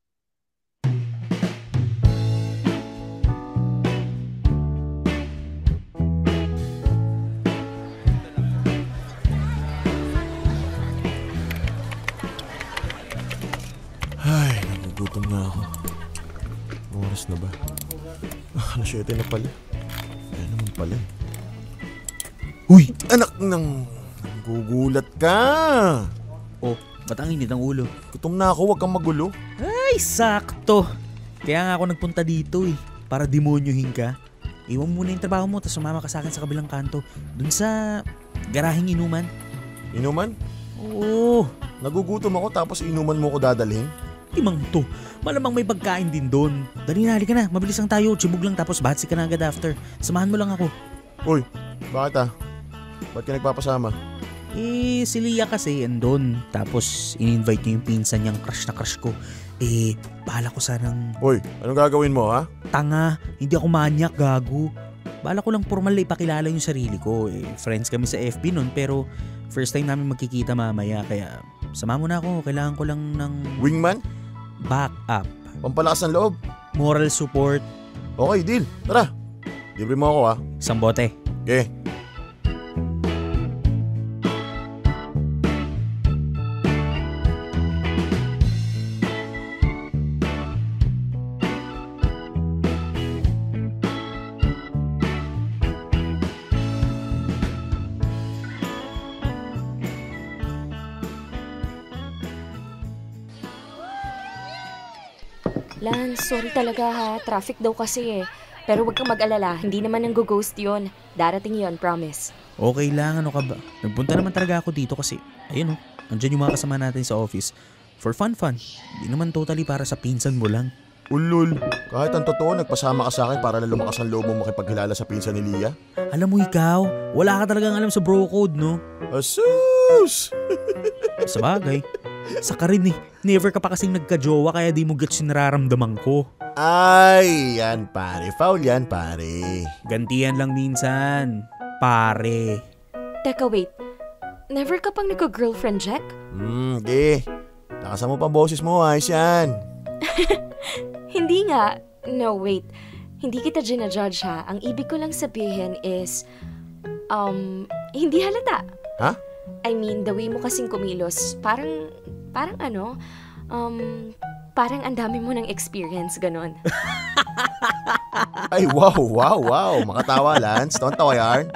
Ay, nagugutom na ako. Oras na ba? Alas 7 na pala. Ayan naman pala. Uy! Anak ng... Gugulat ka! Oh, ba't ang init ang ulo? Gutom na ako, huwag kang magulo. Ay, sakto! Kaya nga ako nagpunta dito para demonyohin ka. Iwan muna yung trabaho mo, tapos sumama ka sa akin sa kabilang kanto. Dun sa garaheng inuman. Inuman? Oo. Nagugutom ako tapos inuman mo ko dadalhin? Timang to. Malamang may pagkain din doon. Dali na, halika na. Mabilis lang tayo. Tsibog lang tapos bahatsi ka na agad after. Samahan mo lang ako. Uy, bakit Ba't ka nagpapasama? Si Lia kasi andun. Tapos in-invite niya yung pinsan niyang crush na crush ko. Bahala ko sanang... Uy, anong gagawin mo ha? Tanga, hindi ako manyak, gago. Bahala ko lang formal na ipakilala yung sarili ko. Friends kami sa FB nun pero first time namin magkikita mamaya. Kaya sama mo na ako. Kailangan ko lang ng... Wingman? Back up. Pampalakas ng loob. Moral support. Okay, deal. Tara. Libre mo ako ha. Isang bote. Okay. Lance, sorry talaga ha. Traffic daw kasi eh. Pero wag kang mag-alala, hindi naman nang ghost yon. Darating yon, promise. Okay lang, ano ka ba? Nagpunta naman talaga ako dito kasi, ayun andyan yung mga kasama natin sa office. For fun. Hindi naman totally para sa pinsan mo lang. Ulul, kahit ang totoo, nagpasama ka sa akin para na lumakas ang loob mo makipaghilala sa pinsan ni Lia. Alam mo ikaw, wala ka talagang alam sa bro code, no? Asus! Sa bagay. Saka rin never ka pa kasing nagka-jowa kaya di mo gets yung nararamdaman ko. Ay, yan pare. Foul yan pare. Gantihan lang minsan, pare. Teka, wait. Never ka pang nagka-girlfriend, Jack? Di. Nakasama mo pa boses mo, ayos yan. Hindi nga. No, wait. Hindi kita ginajudge ha. Ang ibig ko lang sabihin is, hindi halata. Ha? I mean, the way mo kasing kumilos, parang parang ang dami mo ng experience, ganon. Ay, wow. Makatawa, Lance. Tawa yarn.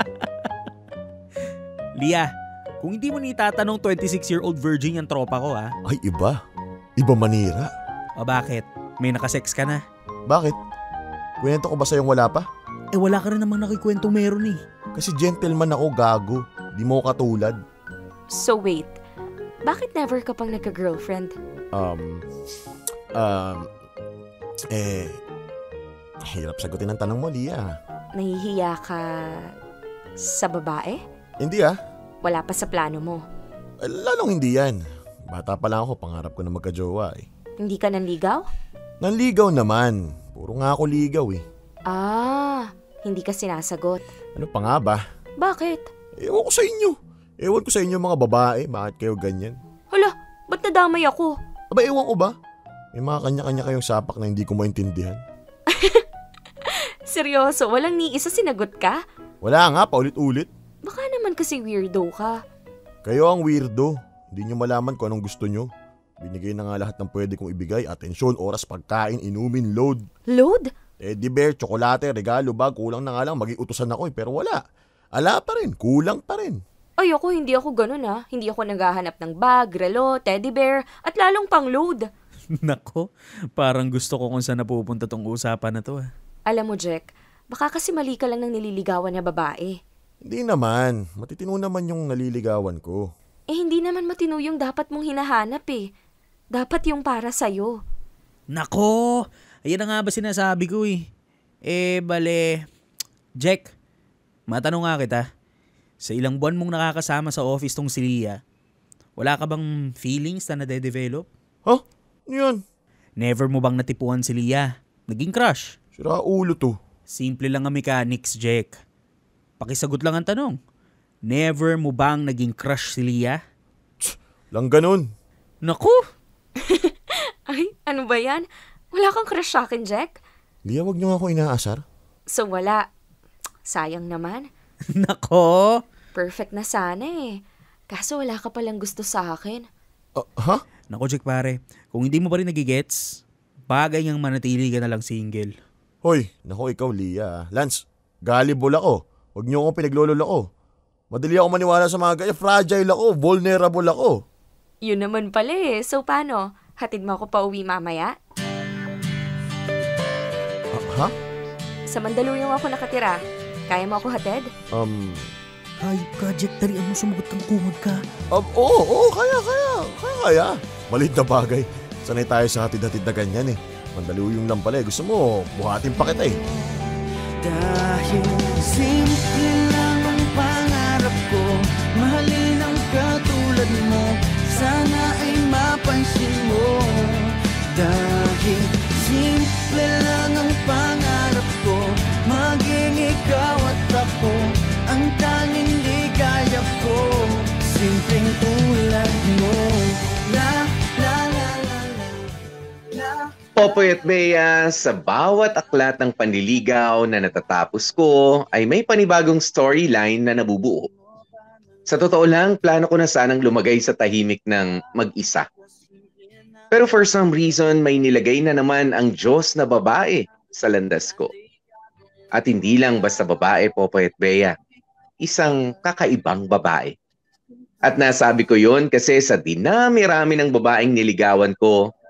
Lia, kung hindi mo tatanong 26-year-old virgin yung tropa ko ha. Ay, iba. Iba manira. O bakit? May nakasex ka na? Bakit? Kwento ko ba sa'yong wala pa? Wala ka rin namang nakikwento meron eh. Kasi gentleman ako, gago. Di mo katulad. So wait, bakit never ka pang nagka-girlfriend? Hirap sagutin ang tanong mo, Lia. Nahihiya ka sa babae? Hindi Wala pa sa plano mo? Lalong hindi yan. Bata pa lang ako, pangarap ko na magka-jowa eh. Hindi ka nanligaw? Nanligaw naman. Puro nga ako ligaw eh. Hindi ka sinasagot. Ano pa nga ba? Bakit? Ewan ko sa inyo. Ewan ko sa inyo mga babae, bakit kayo ganyan? Hala, ba't nadamay ako? Aba, ewan ko ba? May mga kanya-kanya kayong sapak na hindi ko maintindihan. Seryoso, walang ni isa sinagot ka? Wala nga, paulit-ulit. Baka naman kasi weirdo ka. Kayo ang weirdo. Hindi nyo malaman kung anong gusto nyo. Binigay na nga lahat ng pwede kong ibigay. Atensyon, oras, pagkain, inumin, load. Load? Teddy bear, tsokolate, regalo, bag. Kulang na nga lang, maging utusan ako eh. Pero wala. Ala pa rin, kulang pa rin. Ay ako, hindi ako ganun ha. Hindi ako naghahanap ng bag, relo, teddy bear, at lalong pang load. Nako, parang gusto ko kung saan napupunta tong usapan na to ha. Alam mo, Jack, baka kasi mali ka lang ng nililigawan na babae. Hindi naman. Matitino naman yung naliligawan ko. Hindi naman matino yung dapat mong hinahanap eh. Dapat yung para sa'yo. Nako, ayan na nga ba sinasabi ko eh. Bale, Jack, matanong nga kita. Sa ilang buwan mong nakakasama sa office tong si Lia, wala ka bang feelings na nade-develop? Ano yan? Never mo bang natipuan si Lia? Naging crush? Sira ulo to. Simple lang ang mechanics, Jack. Pakisagot lang ang tanong. Never mo bang naging crush si Lia? Lang ganun. Naku! Ay, ano ba yan? Wala kang crush sa akin, Jack? Lia, wag niyo nga ako inaasar. So wala. Sayang naman. Nako! Perfect na sana eh. Kaso wala ka palang gusto sa akin. Nako, Jack pare. Kung hindi mo pa rin nagigets, bagay ngang manatili ka na lang single. Hoy, nako ikaw, Lia. Lance, gullible ako. Huwag niyo akong pinaglololo ko. Madali ako maniwala sa mga ganyan. Fragile ako, vulnerable ako. Yun naman pala eh. So paano? Hatid mo ako pa uwi mamaya? Sa Mandaluyong ako nakatira. Kaya mo ako hatid? Hayop ka, Jack. Dalian mo, sumagot kang kumod ka. Oo, kaya. Maliit na bagay. Sanay tayo sa hatid-hatid na ganyan eh. Mandaluyong lang pala eh. Gusto mo, buhatin pa kita eh. Dahil simple lang ang pangarap ko, mahalin ang katulad mo, sana ay mapansin mo. Dahil simple lang ang pangarap ko, maging ikaw at ako, ang tanging ligaya ko, simpleng tulad mo. La la la la la la. Popoy at Bea, sa bawat aklat ng panliligaw na natatapos ko ay may panibagong storyline na nabubuo. Sa totoo lang, plano ko na sanang lumagay sa tahimik ng mag-isa. Pero for some reason, may nilagay na naman ang Diyos na babae sa landas ko. At hindi lang basta babae, Popoy at Bea, isang kakaibang babae. At nasabi ko yon kasi sa dinami-rami ng babaeng niligawan ko,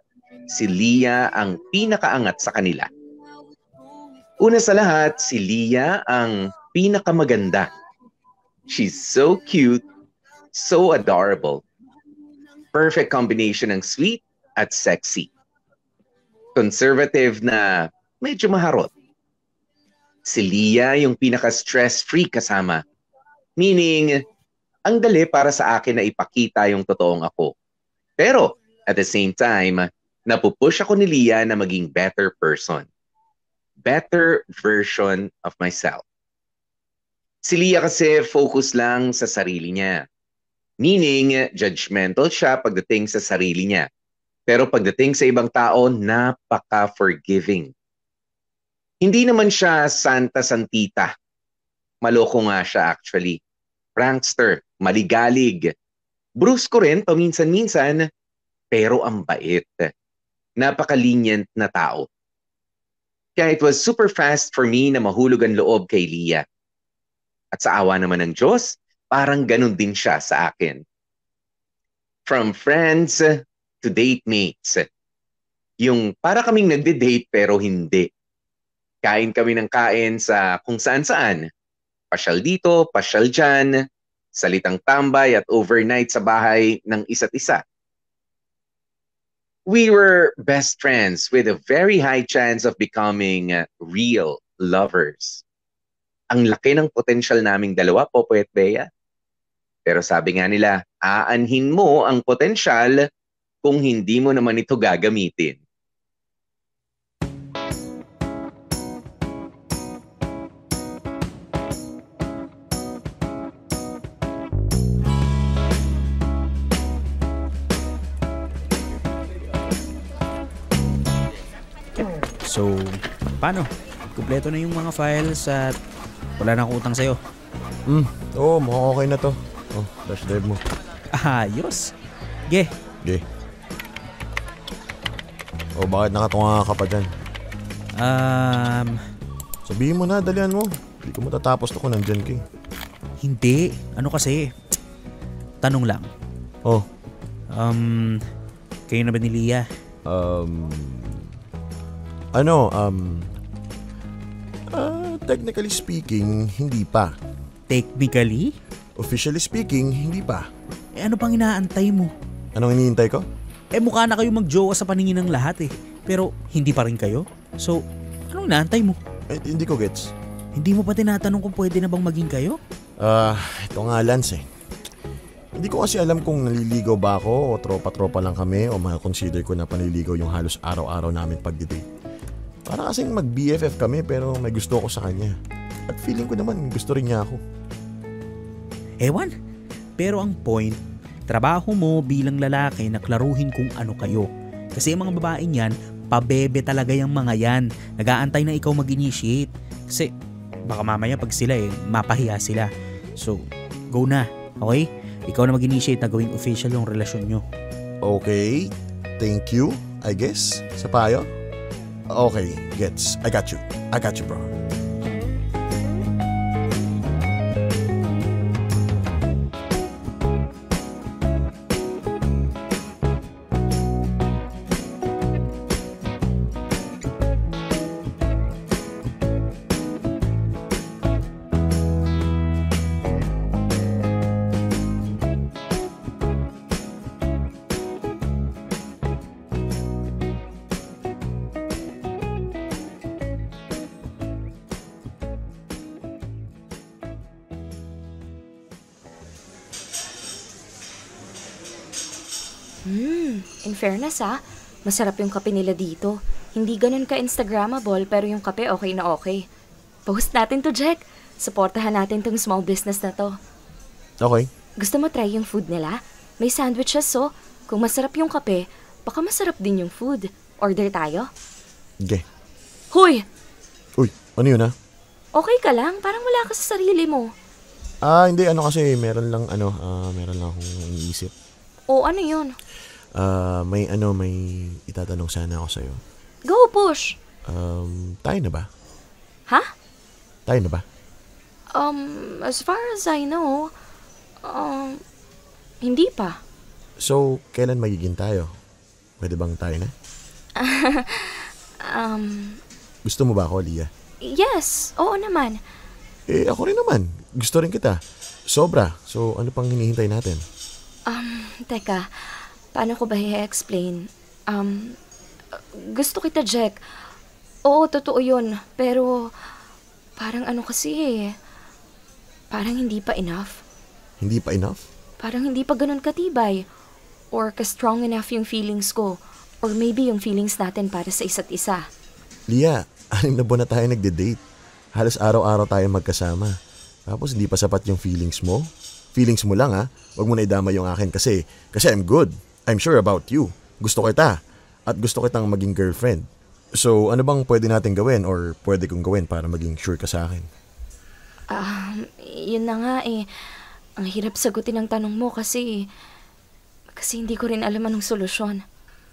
si Leah ang pinakaangat sa kanila. Una sa lahat, si Leah ang pinakamaganda. She's so cute, so adorable. Perfect combination ng sweet at sexy. Conservative na medyo maharot. Si Leah yung pinaka-stress-free kasama. Meaning, ang dali para sa akin na ipakita yung totoong ako. Pero, at the same time, napupush ako ni Leah na maging better person. Better version of myself. Si Leah kasi focus lang sa sarili niya. Meaning, judgmental siya pagdating sa sarili niya. Pero pagdating sa ibang tao, napaka-forgiving. Hindi naman siya santa-santita. Maloko nga siya actually. Prankster, maligalig. Brusko rin paminsan-minsan, pero ang bait. Napaka-lenient na tao. Kaya it was super fast for me na mahulog ang loob kay Leah. At sa awa naman ng Diyos, parang ganun din siya sa akin. From friends to date mates. Yung para kaming nagde-date pero hindi. Kain kami ng kain sa kung saan-saan. Pasyal dito, pasyal dyan, salitang tambay at overnight sa bahay ng isa't isa. We were best friends with a very high chance of becoming real lovers. Ang laki ng potensyal naming dalawa, Popoy at Bea. Pero sabi nga nila, aanhin mo ang potensyal kung hindi mo naman ito gagamitin. So, paano? Kumpleto na yung mga files at wala na akong utang sa'yo. Oo, mukhang okay na to. Oh, flash drive mo. Ayos. Ge. Oh, bakit nakatunga ka pa dyan? Sabihin mo na, dalian mo. Hindi ko matatapos to kung nandyan ka. Hindi. Ano kasi? Tanong lang. Oh. Kayo na ba ni Leah? Technically speaking, hindi pa. Technically? Officially speaking, hindi pa. Ano pang inaantay mo? Anong iniintay ko? Mukha na kayo magjowa sa paningin ng lahat eh. Pero hindi pa rin kayo? So, anong inaantay mo? Hindi ko gets. Hindi mo pa tinatanong kung pwede na bang maging kayo? Ito nga Lance eh. Hindi ko kasi alam kung naliligaw ba ako o tropa-tropa lang kami o consider ko na panliligaw yung halos araw-araw namin pag-date. Para kasing mag-BFF kami pero may gusto ako sa kanya. At feeling ko naman gusto rin niya ako. Ewan. Pero ang point, trabaho mo bilang lalaki na klaruhin kung ano kayo. Kasi ang mga babae niyan, pabebe talaga yung mga yan. Nag-aantay na ikaw mag-initiate. Kasi baka mamaya pag sila mapahiya sila. So, go na. Okay? Ikaw na mag-initiate na gawing official yung relasyon nyo. Okay. Thank you, I guess. Sa payo? Okay, gets. I got you, bro. In fairness masarap yung kape nila dito. Hindi ganun ka-Instagrammable pero yung kape okay na okay. Post natin to, Jack. Supportahan natin tong small business na to. Okay. Gusto mo try yung food nila? May sandwiches Kung masarap yung kape, baka masarap din yung food. Order tayo? Okay. Hoy! Uy, ano yun Okay ka lang? Parang wala ka sa sarili mo. Hindi. Kasi meron lang akong iniisip. Ano yun? May itatanong sana ako sa'yo. Go, push! Tayo na ba? Ha? Tayo na ba? As far as I know, hindi pa. So, kailan magiging tayo? Pwede bang tayo na? Gusto mo ba ako, Lia? Yes, oo naman. Ako rin naman. Gusto rin kita. Sobra. So, ano pang hinihintay natin? Teka. Paano ko ba i-explain? Gusto kita, Jack. Oo, totoo yun. Pero, parang ano kasi parang hindi pa enough. Hindi pa enough? Parang hindi pa ganun katibay. Or ka-strong enough yung feelings ko. Or maybe yung feelings natin para sa isa't isa. Lia, 6 na buwan na tayo nagde-date. Halos araw-araw tayo magkasama. Tapos hindi pa sapat yung feelings mo? Feelings mo lang ha? Huwag mo na idama yung akin kasi I'm good. I'm sure about you. Gusto kita. At gusto kitang maging girlfriend. So ano bang pwede natin gawin or pwede kong gawin para maging sure ka sa akin? Yun na nga Ang hirap sagutin ang tanong mo kasi hindi ko rin alam anong solusyon.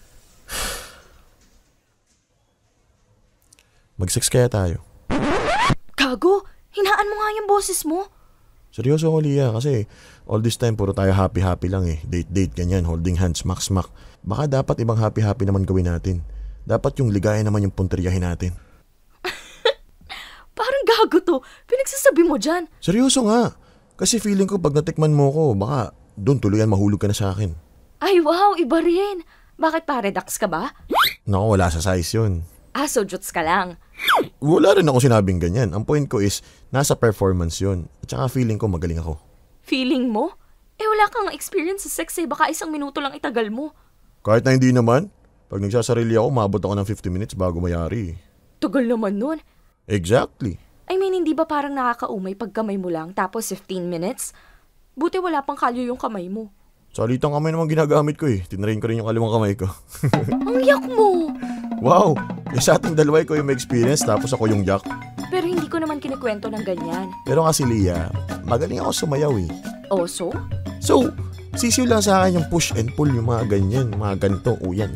Mag-sex kaya tayo? Gago! Hinaan mo nga yung boses mo. Seryoso ako, Lia, kasi all this time puro tayo happy-happy lang Date-date, ganyan, holding hands, smack-smack. Baka dapat ibang happy-happy naman gawin natin. Dapat yung ligaya naman yung punteriyahin natin. Parang gago to. Pinagsasabi mo dyan. Seryoso nga. Kasi feeling ko pag natikman mo ko, baka doon tuluyan mahulog ka na sa akin. Ay wow, iba rin. Bakit pa-redax ka ba? Naku, wala sa size yun. So juts ka lang. Wala rin ako sinabing ganyan. Ang point ko is, nasa performance yun. At saka feeling ko magaling ako. Feeling mo? Wala kang experience sa sex baka 1 minuto lang itagal mo. Kahit na hindi naman. Pag nagsasarili ako, maabot ako ng 50 minutes bago mayari. Tagal naman nun. Exactly. I mean, hindi ba parang nakakaumay pag kamay mo lang tapos 15 minutes? Buti wala pang kalyo yung kamay mo. Salitang kamay naman ginagamit ko Tinrain ko rin yung kaliwang kamay ko. Ang yak mo! Wow! Sa ating dalawa ko yung may experience tapos ako yung yak. Pero hindi ko naman kinikwento ng ganyan. Pero kasi Lia, magaling ako sumayaw So? So, sisiw lang sa akin yung push and pull, yung mga ganyan, mga ganito. Yan.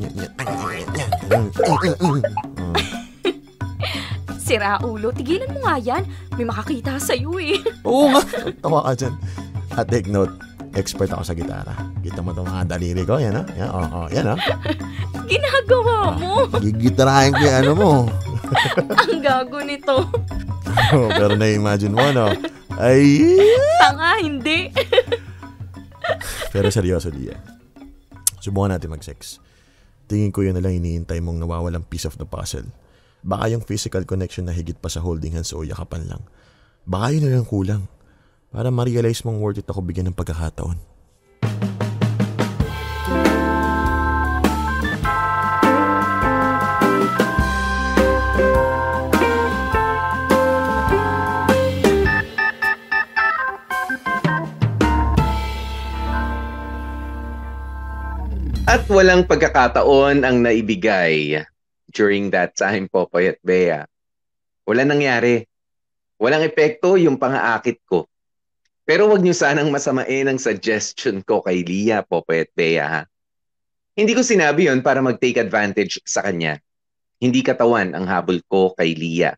Sira ulo, tigilan mo nga yan. May makakita sa'yo Oo nga, tawa ka dyan. At take note, expert ako sa gitara. Kita mo itong mga daliri ko, yan yan Ginagawa mo. Gigitarahin ko yung ano mo. Ang gago nito. Pero na-imagine mo, no? Ay! Tanga, hindi. Pero seryoso, Lia. Subukan natin mag-sex. Tingin ko yun na lang iniintay mong nawawalang piece of the puzzle. Baka yung physical connection na higit pa sa holding hands o yakapan lang. Baka yun na lang kulang. Para ma-realize mong worth it ako bigyan ng pagkakataon. At walang pagkakataon ang naibigay during that time, Popoy at Bea. Wala nangyari. Walang epekto yung pang-aakit ko. Pero wag niyo sanang masamain ang suggestion ko kay Lia, Popoy at Bea, ha? Hindi ko sinabi yon para mag-take advantage sa kanya. Hindi katawan ang habol ko kay Lia.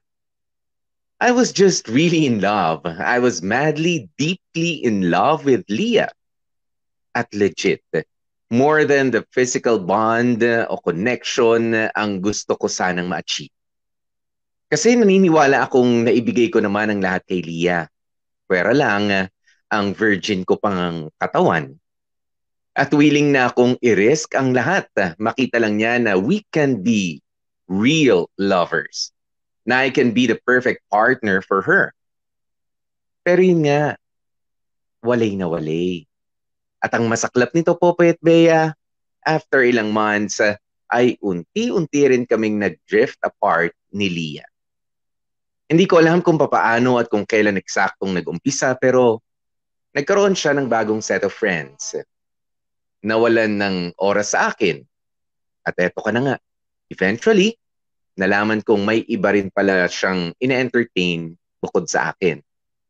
I was just really in love. I was madly, deeply in love with Lia. At legit, more than the physical bond o connection ang gusto ko sanang ma-achieve. Kasi naniniwala akong naibigay ko naman ang lahat kay Lia. Pwera lang, ang virgin ko pang katawan. At willing na akong i-risk ang lahat. Makita lang niya na we can be real lovers. Na I can be the perfect partner for her. Pero yun nga, walay na walay. At ang masaklap nito, Popoy at Bea, after ilang months, ay unti-unti rin kaming nag-drift apart ni Lia. Hindi ko alam kung papaano at kung kailan eksaktong nag-umpisa, pero nagkaroon siya ng bagong set of friends. Nawalan ng oras sa akin. At eto ka na nga. Eventually, nalaman kong may iba rin pala siyang ina-entertain bukod sa akin.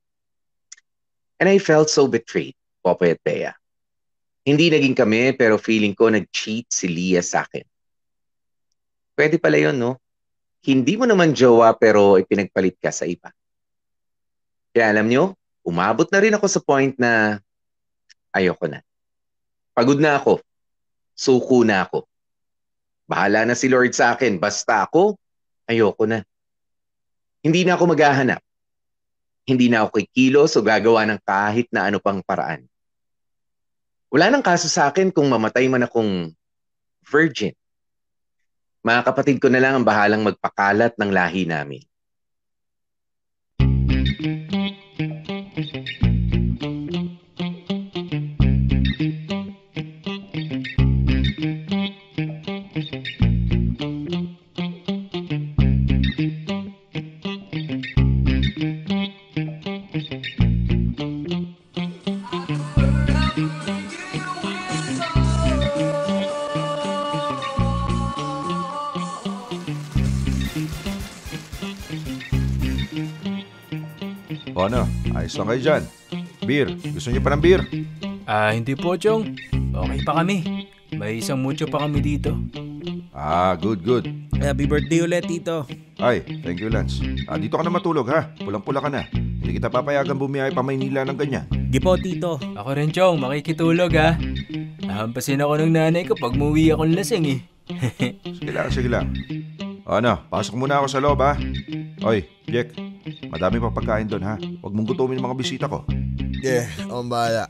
And I felt so betrayed, Popoy at Bea. Hindi naging kami pero feeling ko nag-cheat si Lia sa akin. Pwede pala yun, no? Hindi mo naman jowa pero ipinagpalit ka sa iba. Kaya alam nyo, umabot na rin ako sa point na ayoko na. Pagod na ako. Suko na ako. Bahala na si Lord sa akin. Basta ako, ayoko na. Hindi na ako maghahanap. Hindi na ako kikilos o gagawa ng kahit na ano pang paraan. Wala nang kaso sa akin kung mamatay man akong virgin. Mga kapatid ko na lang ang bahalang magpakalat ng lahi namin. O ano, ayos lang kayo dyan. Beer, gusto niyo pa ng beer? Hindi po, Chong. Okay pa kami. May isang mucho pa kami dito. Good. Happy birthday ulit, Tito. Ay, thank you, Lance. Dito ka na matulog, ha? Pulang-pula ka na. Hindi kita papayagan bumiyahe pa Maynila ng ganyan. Gipo, Tito. Ako rin, Chong. Makikitulog, ha? Nahampasin ako ng nanay ko pag muwi akong lasing, eh. Sige lang. O ano, pasok muna ako sa loob, ha? Oy, Jack, madami pa pagkain doon, ha? Huwag mong gutumin yung mga bisita ko. Yeah, akong bahala.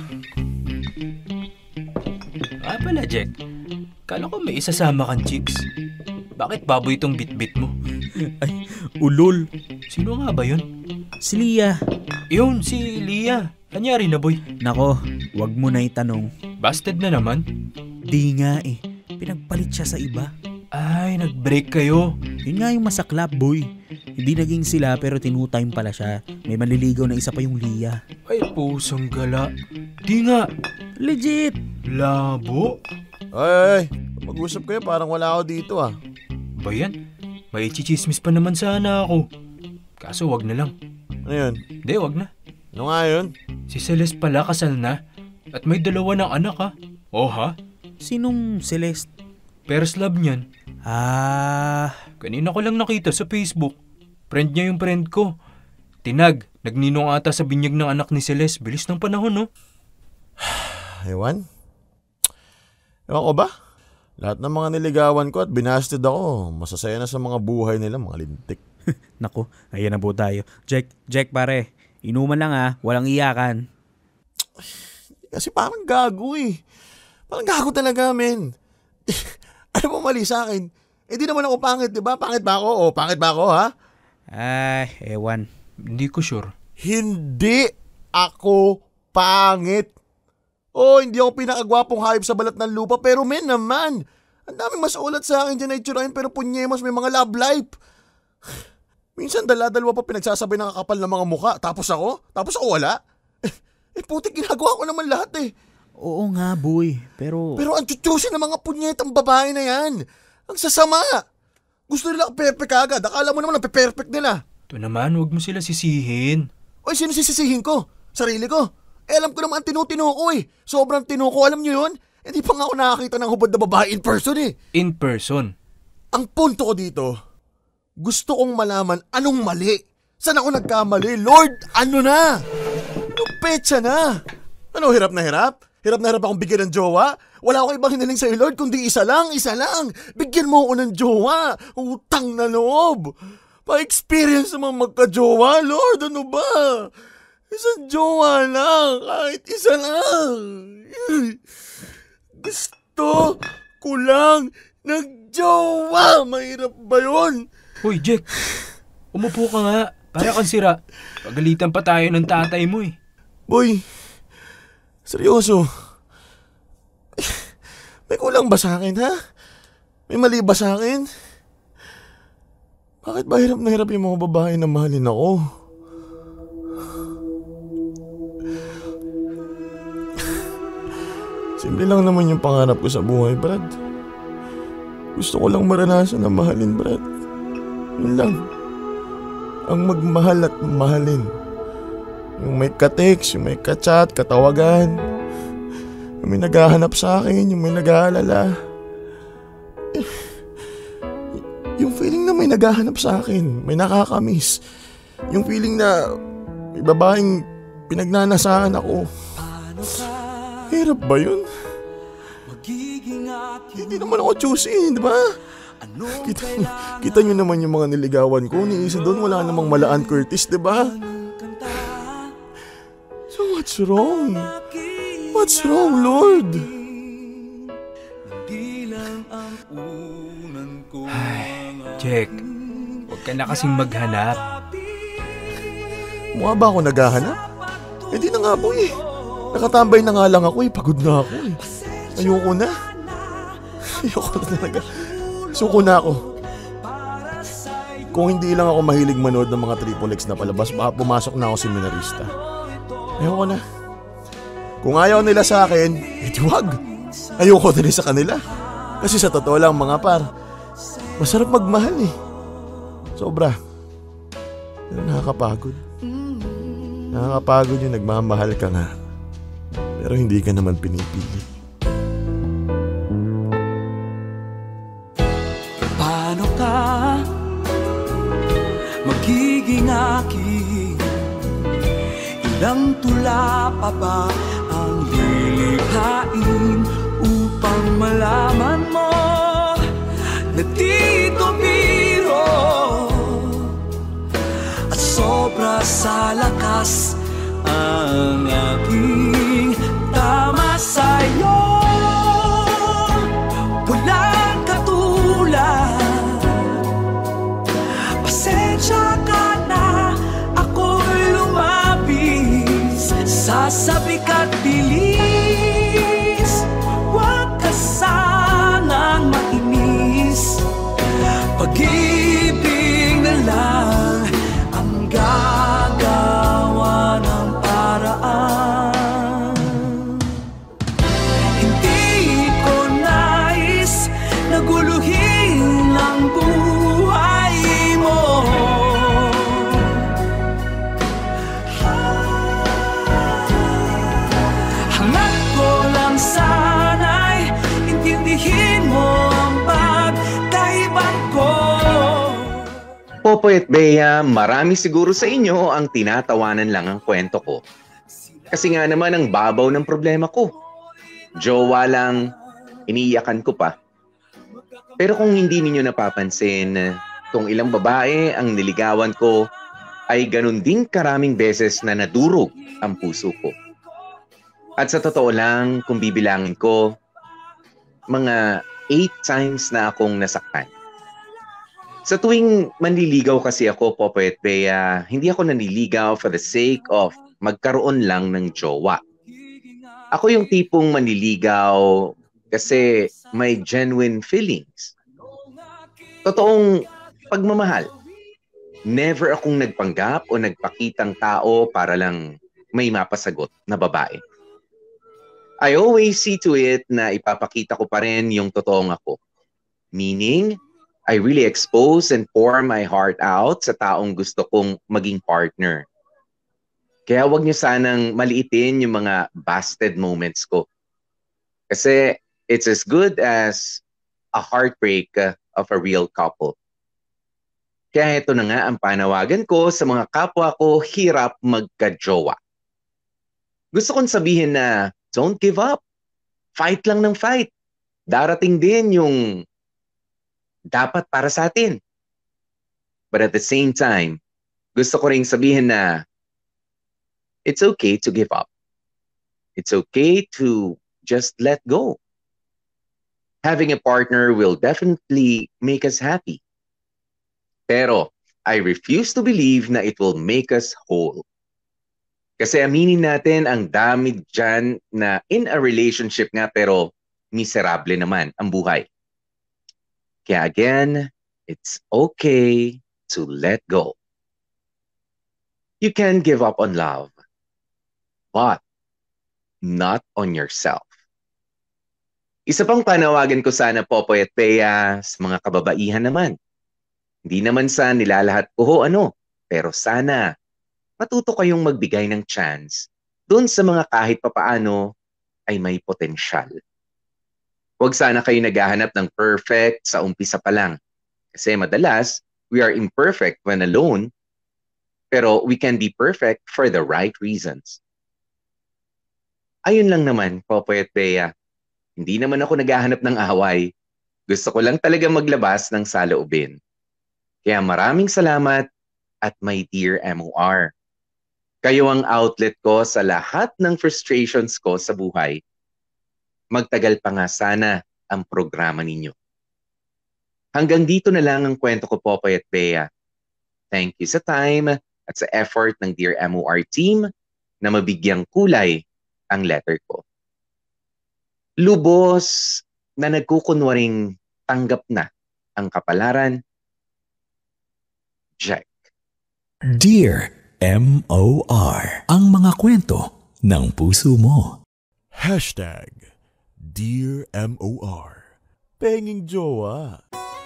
Pala, Jack. Kala ko may isasama kang chicks. Bakit baboy itong bit-bit mo? Ay, ulol. Sino nga ba yun? Si Lia. Yun, si Lia. Anyari na, boy? Nako, wag mo na itanong. Busted na naman? Di nga eh. Pinagpalit siya sa iba. Ay, nag-break kayo. Yun nga yung masaklap, boy. Hindi naging sila pero tinutime pala siya. May manliligaw na isa pa yung Lia. Ay, pusang gala. Di nga. Legit. Labo. Ay, mag-usap kayo parang wala ako dito ah. Ba yan? May chichismis pa naman sana ako. Kaso wag na lang. Ano yun? Hindi, wag na. Ano nga yun? Si Celeste pala kasal na. At may 2 ng anak, ha? Oh, ha? Sinong Celeste? First love niyan. Kanina ko lang nakita sa Facebook. Friend niya yung friend ko. Tinag, nagninong ata sa binyag ng anak ni Celeste. Bilis ng panahon, no? Ewan ko ba? Lahat ng mga niligawan ko at binasted ako. Masasaya na sa mga buhay nila, mga lintik. Nako, ayan na po tayo. Jack pare, inuman lang walang iyakan. Kasi parang gago eh. Parang gago talaga, men. Ano mo mali sa akin? Di naman ako pangit, di ba? Pangit ba ako? Pangit ba ako, ha? Ay, ewan. Hindi ko sure. Hindi ako pangit. Hindi ako pinakagwapong hayop sa balat ng lupa, pero men naman. Ang daming mas ulat sa akin dyan na itsurahin, pero punyemas may mga love life. Minsan dala-dalawa pa pinagsasabay ng kakapal ng mga muka. Tapos ako wala. Putik, ginagawa ko naman lahat eh. Oo nga, boy. Pero ang chuchusin ng mga punyetang babae na yan. Ang sasama. Gusto nila perfect agad. Akala mo naman ang perfect nila. Ito naman, huwag mo sila sisihin. Sino sisisihin ko? Sarili ko. Alam ko naman ang tinutino ko eh. Sobrang tino ko, alam nyo yun? Hindi pa nga ako nakakita ng hubad na babae in person eh. In person? Ang punto ko dito, gusto kong malaman anong mali. Saan ako nagkamali? Lord, ano na? Anong petsa na? Ano, hirap na hirap? Hirap na hirap akong bigyan ng jowa? Wala ako ibang hiniling sa'yo, Lord, kundi isa lang. Bigyan mo ako ng jowa. Utang na loob. Pa-experience naman magka-jowa, Lord, ano ba? Isang jowa lang, kahit isa lang. Gusto ko lang nag-jowa. Mahirap ba yun? Hoy, Jack. Umupo ka nga. Para kang sira. Pagalitan pa tayo ng tatay mo eh. Boy, seryoso. May kulang ba sa akin, ha? May mali ba sa akin? Bakit ba hirap na hirap yung mga babae na mahalin ako? Simple lang naman yung pangarap ko sa buhay, Brad. Gusto ko lang maranasan na mahalin, Brad. Yun lang. Ang magmahal at mahalin. Yung may ka-text, yung may ka-chat, katawagan. Yung may naghahanap sa akin, yung may nag-aalala. Yung feeling na may naghahanap sa akin, may nakakamiss. Yung feeling na may babaeng pinagnanasaan ako. Hirap ba yun? Hindi naman ako choosy, di ba? Kita nyo naman yung mga niligawan ko. Ni isa doon wala namang Malaan Curtis, di ba? So what's wrong? What's wrong, Lord? Ay, Jack, huwag ka na kasing maghanap. Mukha ba ako naghahanap? Eh di na nga po eh. Nakatambay na nga lang ako eh. Pagod na ako eh. Ayoko na. Ayoko na talaga. Suko na ako. Kung hindi lang ako mahilig manood ng mga Triple X na palabas, baka pumasok na ako seminarista. Ayoko na. Kung ayaw nila sa akin, edi wag. Ayoko din sa kanila. Kasi sa totoo lang mga par, masarap magmahal eh. Sobra. Pero nakakapagod. Nakakapagod yung nagmamahal ka nga. Pero hindi ka naman pinipili. Paano ka magiging akin? Ilang tula pa ba ang lilikhain upang malaman mo na dito biro at sobra sa lakas ang aking tama sa'yo. Walang katulad. Pasensya ka na, ako'y lumabis sa sabik at bilis. Huwag ka sanang mainis. Pag-ibig na lang ang gagawa ng paraan. Hindi ko nais na guluhin ang buhay mo. Hangat ko lang sana'y intindihin mo ang pagkaiban ko. Popoy at Bea, marami siguro sa inyo ang tinatawanan lang ang kwento ko. Kasi nga naman ang babaw ng problema ko. Jowa lang, iniiyakan ko pa. Pero kung hindi ninyo napapansin, kung ilang babae ang niligawan ko, ay ganun din karaming beses na nadurog ang puso ko. At sa totoo lang, kung bibilangin ko, mga 8 times na akong nasaktan. Sa tuwing manliligaw kasi ako, Popoy at Bea, hindi ako nanliligaw for the sake of magkaroon lang ng jowa. Ako yung tipong manliligaw kasi may genuine feelings. Totoong pagmamahal. Never akong nagpanggap o nagpakitang tao para lang may mapasagot na babae. I always see to it na ipapakita ko pa rin yung totoong ako. Meaning, I really expose and pour my heart out sa taong gusto kong maging partner. Kaya wag niyo sanang maliitin yung mga busted moments ko. Kasi it's as good as a heartbreak of a real couple. Kaya ito na nga ang panawagan ko sa mga kapwa ko hirap magka-jowa. Gusto kong sabihin na don't give up. Fight lang ng fight. Darating din yung dapat para sa atin. But at the same time, gusto ko ring sabihin na it's okay to give up. It's okay to just let go. Having a partner will definitely make us happy. Pero I refuse to believe na it will make us whole. Kasi aminin natin ang dami dyan na in a relationship nga pero miserable naman ang buhay. Kaya again, it's okay to let go. You can give up on love, but not on yourself. Isa pang panawagan ko sana, Popoy at Bea, sa mga kababaihan naman. Hindi naman sa nilalahat ko ho ano, pero sana matuto kayong magbigay ng chance doon sa mga kahit papaano ay may potensyal. Huwag sana kayo naghahanap ng perfect sa umpisa pa lang. Kasi madalas, we are imperfect when alone, pero we can be perfect for the right reasons. Ayun lang naman, Popoy at Bea. Hindi naman ako naghahanap ng away. Gusto ko lang talaga maglabas ng saloobin. Kaya maraming salamat at my dear MOR. Kayo ang outlet ko sa lahat ng frustrations ko sa buhay. Magtagal pa nga sana ang programa ninyo. Hanggang dito na lang ang kwento ko, Popoy at Bea. Thank you sa time at sa effort ng Dear MOR team na mabigyang kulay ang letter ko. Lubos na nagkukunwaring tanggap na ang kapalaran, Jack. Dear MOR, ang mga kwento ng puso mo. Dear MOR, penging jowa.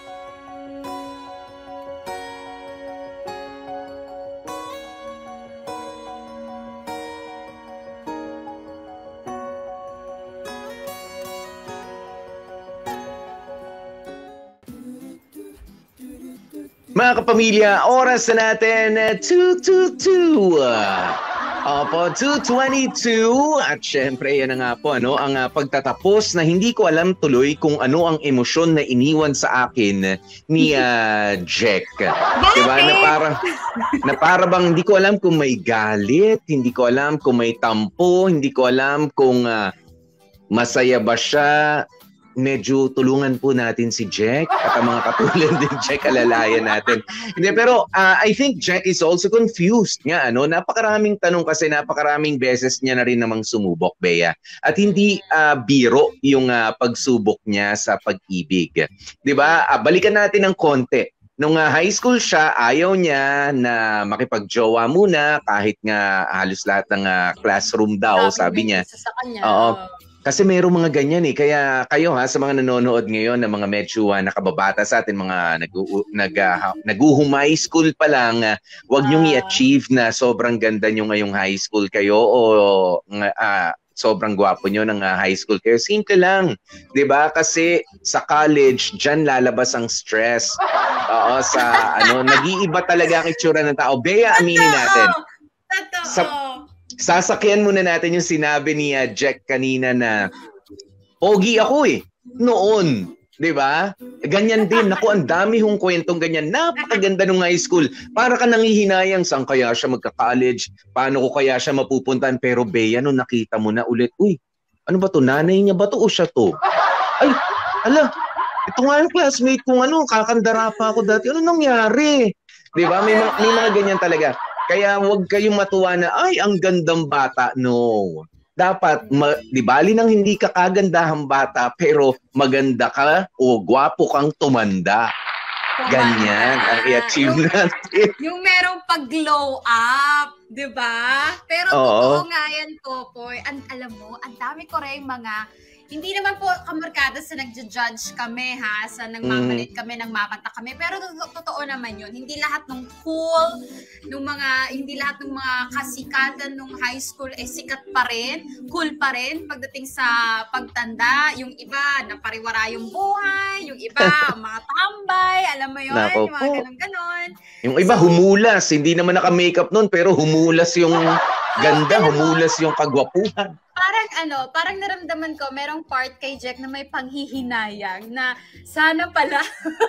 Mga kapamilya, oras na natin 2:22. Opo, 2:22. At syempre, yan na nga po, ang pagtatapos na hindi ko alam tuloy kung ano ang emosyon na iniwan sa akin ni Jack. Diba? Na para bang hindi ko alam kung may galit, hindi ko alam kung may tampo, hindi ko alam kung masaya ba siya. Medyo tulungan po natin si Jack at ang mga katulad din Jack, alalayan natin. Hindi, pero I think Jack is also confused nga, napakaraming tanong kasi napakaraming beses niya na rin namang sumubok, Bea. At hindi biro yung pagsubok niya sa pag-ibig. 'Di ba? Balikan natin ng konti. Nung high school siya, ayaw niya na makipagjowa muna kahit nga halos lahat ng classroom daw, sabi niya. Sa kanya. Oo. Kasi mayroong mga ganyan kaya kayo sa mga nanonood ngayon na mga medyo nakababata sa atin, mga nag-high school pa lang, wag niyong i-achieve na sobrang ganda niyo ngayong high school kayo o sobrang gwapo niyo ng high school kayo. Simple lang, 'di ba? Kasi sa college diyan lalabas ang stress. Oo, sa nag-iiba talaga ang itsura ng tao. Bea, aminin natin. Sasakyan muna natin yung sinabi ni Jack kanina na pogi ako noon, 'di ba? Ganyan din. Naku, ang dami hong kwentong ganyan. Napakaganda nung high school. Para ka nanghihinayang saan kaya siya magka-college, paano ko kaya siya mapupuntahan. Pero Bea, nung nakita mo na ulit, ano ba to? Nanay niya ba to o siya to? Ay, ito nga yung classmate kong kakandara pa ako dati. Ano nangyari? 'Di ba? May mga ganyan talaga. Kaya huwag kayong matuwa na, ang gandang bata. No. Dapat, di bali nang hindi ka kagandahang bata, pero maganda ka o gwapo kang tumanda. Ganyan ang i-achieve natin. Yung merong pag-glow up, di ba? Pero totoo nga yan, Popoy. Alam mo, ang dami ko rin mga hindi naman po kamarkada sa nagja-judge kami sa nagmamalit kami, nagmamata kami. Pero totoo naman yun. Hindi lahat ng cool, hindi lahat ng mga kasikatan nung high school sikat pa rin, cool pa rin pagdating sa pagtanda. Yung iba, napariwara yung buhay. Yung iba, mga tambay. Alam mo yun? Yung mga ganon-ganon. Yung iba, humulas. Hindi naman naka-makeup nun, pero humulas yung ganda, humulas yung kagwapuhan. Parang naramdaman ko, merong part kay Jack na may panghihinayang na sana pala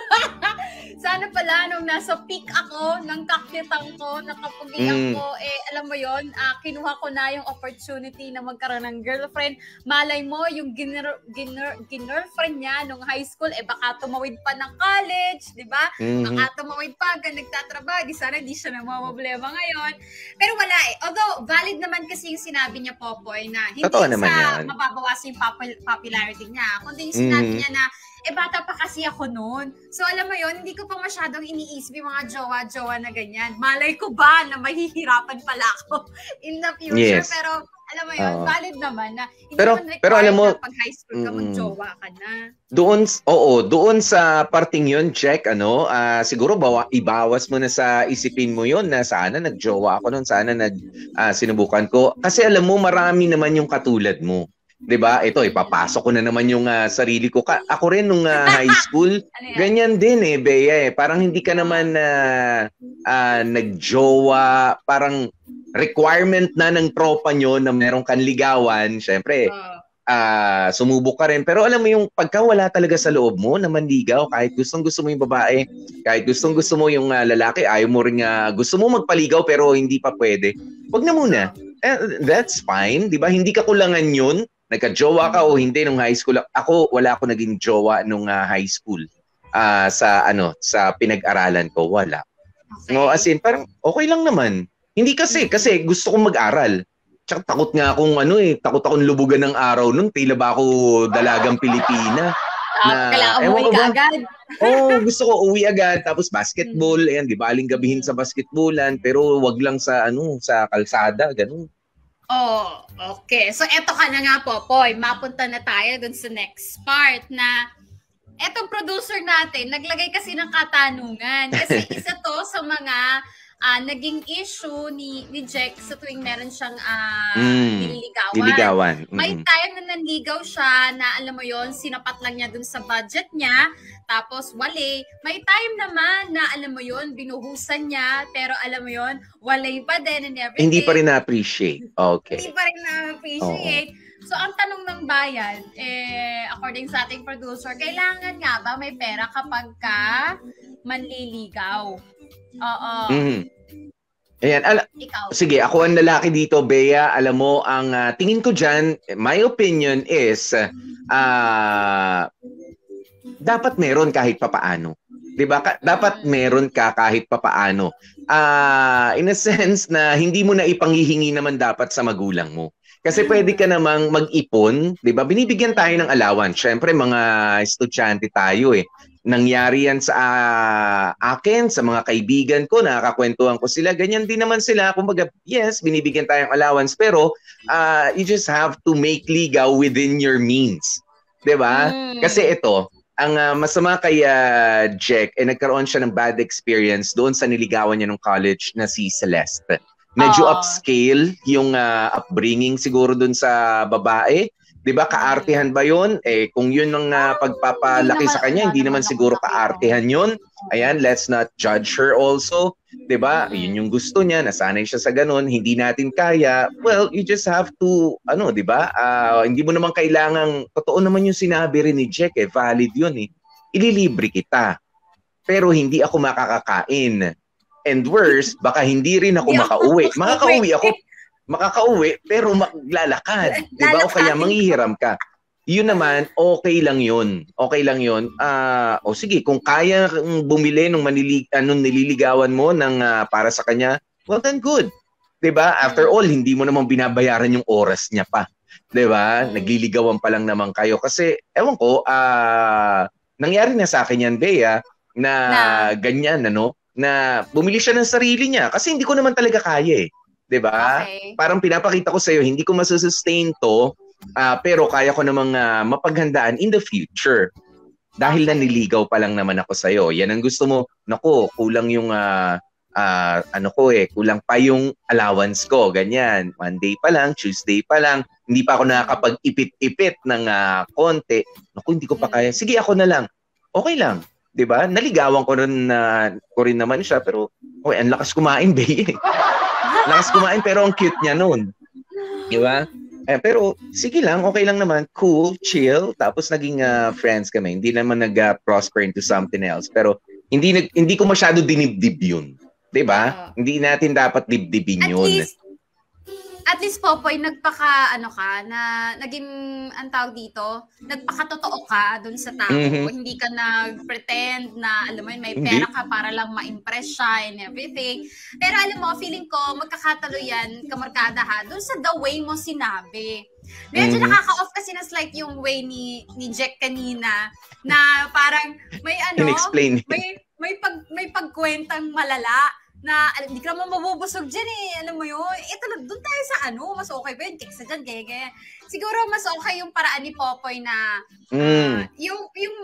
nung nasa peak ako, ng kakyatang ko, nakapugian ko, alam mo yon, kinuha ko na yung opportunity na magkaroon ng girlfriend. Malay mo, yung girlfriend niya nung high school, baka tumawid pa ng college, di ba? Baka tumawid pa, nagtatrabaho, di sana di siya na problema ngayon. Pero wala Although, valid naman kasi yung sinabi niya, Popoy, na hindi sa mababawasan yung popularity niya, kundi yung sinabi niya na bata pa kasi ako noon. So alam mo yon, hindi ko pa masyadong iniisip yung mga jowa-jowa na ganyan. Malay ko ba na mahihirapan pala ako in the future? Yes. Pero alam mo yon, valid naman na hindi pero alam mo, na pag high school ka mag-jowa ka na. Doon sa parting yun, Jack, siguro ibawas mo na sa isipin mo yun na sana nag-jowa ako noon, sana sinubukan ko. Kasi alam mo, marami naman yung katulad mo. 'Di ba? Ito, ipapasok ko na naman yung sarili ko. Ako rin nung high school, ganyan din Bea. Parang hindi ka naman nagjowa, parang requirement na ng tropa nyo na meron kang ligawan. Syempre, sumubok ka rin. Pero alam mo yung pagka wala talaga sa loob mo na manligaw, kahit gustong-gusto mo yung babae, kahit gustong-gusto mo yung lalaki, ayaw mo rin gusto mo magpaligaw pero hindi pa pwede. Wag na muna. That's fine, di ba? Hindi ka kulangan yun. Nagka-jowa ka o hindi nung high school. Ako, wala ako naging jowa nung high school. Sa pinag-aralan ko, wala. Okay. No, as in, parang okay lang naman. Hindi kasi gusto kong mag-aral. Tsaka takot nga akong takot akong lubugan ng araw nun. Tila ba ako dalagang Pilipina? Kailangan umuwi ka agad. Gusto ko uwi agad. Tapos basketball, ayan, di ba? Aling gabihin sa basketballan, pero wag lang sa kalsada, ganun. Oh, okay. So eto ka na nga, Popoy. Mapunta na tayo dun sa next part na etong producer natin, naglagay kasi ng katanungan. Kasi isa to sa mga naging issue ni Jack sa tuwing meron siyang nililigawan. May time na nanligaw siya na alam mo yon, sinapat lang niya dun sa budget niya, tapos wali. May time naman na alam mo yon, binuhusan niya, pero alam mo yon, walay pa din and everything. Hindi pa rin na-appreciate. Okay. Hindi pa rin na-appreciate. So, ang tanong ng bayan, according sa ating producer, kailangan nga ba may pera kapag ka manliligaw? Oo. Ayan, sige, ako ang lalaki dito, Bea. Alam mo, ang tingin ko dyan, my opinion is, dapat meron kahit papaano. Diba? Dapat meron ka kahit papaano. In a sense na hindi mo na ipanghihingi naman dapat sa magulang mo. Kasi pwede ka namang mag-ipon, 'di ba? Binibigyan tayo ng allowance. Syempre mga estudyante tayo Nangyari yan sa akin, sa mga kaibigan ko, nakakakwentuhan ko sila. Ganyan din naman sila. Kumbaga, yes, binibigyan tayong allowance, pero you just have to make ligaw within your means. 'Di ba? Kasi ito, ang masama kay Jack, nagkaroon siya ng bad experience doon sa niligawan niya nung college na si Celeste. Medyo upscale yung upbringing siguro dun sa babae. 'Di ba kaartehan ba 'yon? Kung 'yun ang pagpapalaki sa kanya, hindi naman siguro kaartehan 'yon. Ayan, let's not judge her also. 'Di ba? 'Yun yung gusto niya, nasanay siya sa ganun, hindi natin kaya. Well, you just have to 'di ba? Hindi mo naman kailangang, totoo naman yung sinabi rin ni Jack, valid 'yun Ililibre kita. Pero hindi ako makakakain. And worse, baka hindi rin ako makauwi. Makakauwi, pero maglalakad. Diba? O kaya manghihiram ka. Yun naman, okay lang yun. Okay lang yun. O sige, kung kaya bumili nung nililigawan mo ng, para sa kanya, well then good. Diba? After all, hindi mo naman binabayaran yung oras niya pa. Diba? Nagliligawan pa lang naman kayo. Kasi, ewan ko, nangyari na sa akin yan, Bea, na ganyan, na bumili siya ng sarili niya kasi hindi ko naman talaga kaya 'di ba? Okay. Parang pinapakita ko sa iyo, hindi ko masustain to, pero kaya ko namang mapaghandaan in the future. Dahil naniligaw pa lang naman ako sa iyo. Yan ang gusto mo. Nako, kulang yung kulang pa yung allowance ko, ganyan. Monday pa lang, Tuesday pa lang, hindi pa ako nakakapag-ipit-ipit ng konti. Nako, hindi ko pa kaya. Sige, ako na lang. Okay lang. 'Di ba? Naligawan ko rin naman siya, pero ang lakas kumain, babe. Lakas kumain pero ang cute niya noon. 'Di ba? Pero sige lang, okay lang naman, cool, chill, tapos naging friends kami. Hindi naman nag-prosper into something else, pero hindi ko masyado dinibdib 'yun. 'Di ba? Hindi natin dapat dibdibin 'yun. At least, Popoy, naging, ang tawag dito, nagpakatotoo ka dun sa tao. Hindi ka nag-pretend na, alam mo yun, may pera ka para lang ma-impress siya and everything. Pero alam mo, feeling ko, magkakatalo yan, kamarkada dun sa the way mo sinabi. Medyo nakaka-off kasi na slight yung way ni Jack kanina, na parang may may pagkwentang malala, na hindi ka naman mabubusog dyan alam mo yun, doon tayo sa mas okay ba yun, kaysa dyan, gaya. Siguro mas okay yung paraan ni Popoy na, yung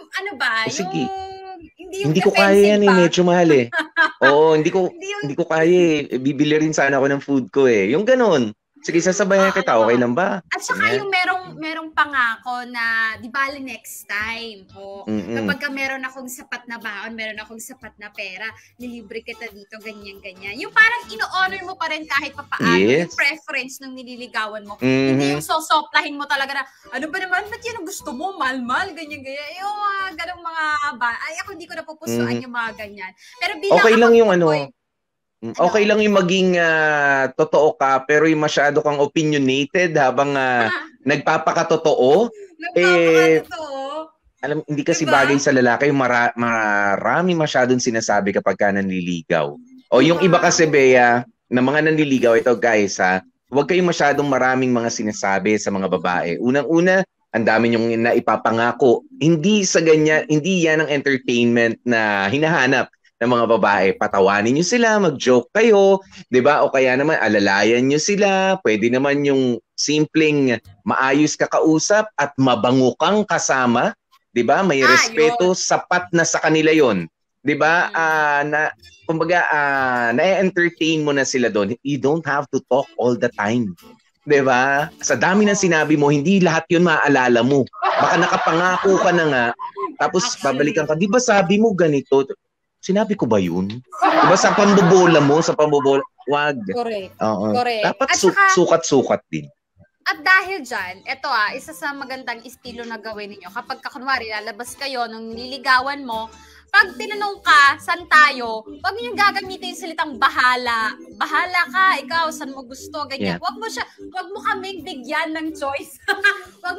hindi ko kaya yan medyo mahal Oo, hindi ko kaya bibili rin sana ako ng food ko yung ganun. Sige, sasabayan kita. Okay lang ba? At saka yung merong pangako na di bali next time. O kapag ka meron akong sapat na baon, meron akong sapat na pera, nilibre kita dito, ganyan-ganyan. Yung parang ino-honor mo pa rin kahit papaano yung preference ng nililigawan mo. Hindi yung sosoplahin mo talaga na, ano ba naman, ba't yan ang gusto mo? Mal-mal, ganyan-ganyan. Yung ganong mga ay ako hindi ko napupusuan yung mga ganyan. Pero bilang okay lang yung boy, okay lang yung maging totoo ka pero yung masyado kang opinionated habang nagpapakatotoo. Alam, hindi kasi bagay sa lalaki yung marami masyadong sinasabi kapag ka nanliligaw. O yung iba kasi, Bea, na mga nanliligaw, ito guys huwag kayong masyadong maraming mga sinasabi sa mga babae. Unang-una, ang dami yung naipapangako. Hindi yan ang entertainment na hinahanap ng mga babae. Patawanin nyo sila, mag-joke kayo, 'di ba? O kaya naman alalayan nyo sila. Pwede naman yung simpleng maayos ka kausap at mabango kang kasama, 'di ba? May respeto, sapat na sa kanila 'yon. 'Di ba? Kumbaga na-entertain mo na sila doon. You don't have to talk all the time. 'Di ba? Sa dami ng sinabi mo, hindi lahat 'yun maaalala mo. Baka nakapangako ka na nga, tapos babalikan ka, 'di ba sabi mo ganito? Sinabi ko ba yun? Diba sa pambobola mo, wag. Correct. Correct. Dapat sukat-sukat din. At dahil dyan, ito isa sa magandang estilo na gawin ninyo. Kapag kunwari, lalabas kayo nung nililigawan mo, pag tinanong ka, saan tayo, huwag niyo gagamitin yung salitang bahala. Bahala ka, ikaw, saan mo gusto, ganyan. Yeah. Huwag mo kaming bigyan ng choice. Huwag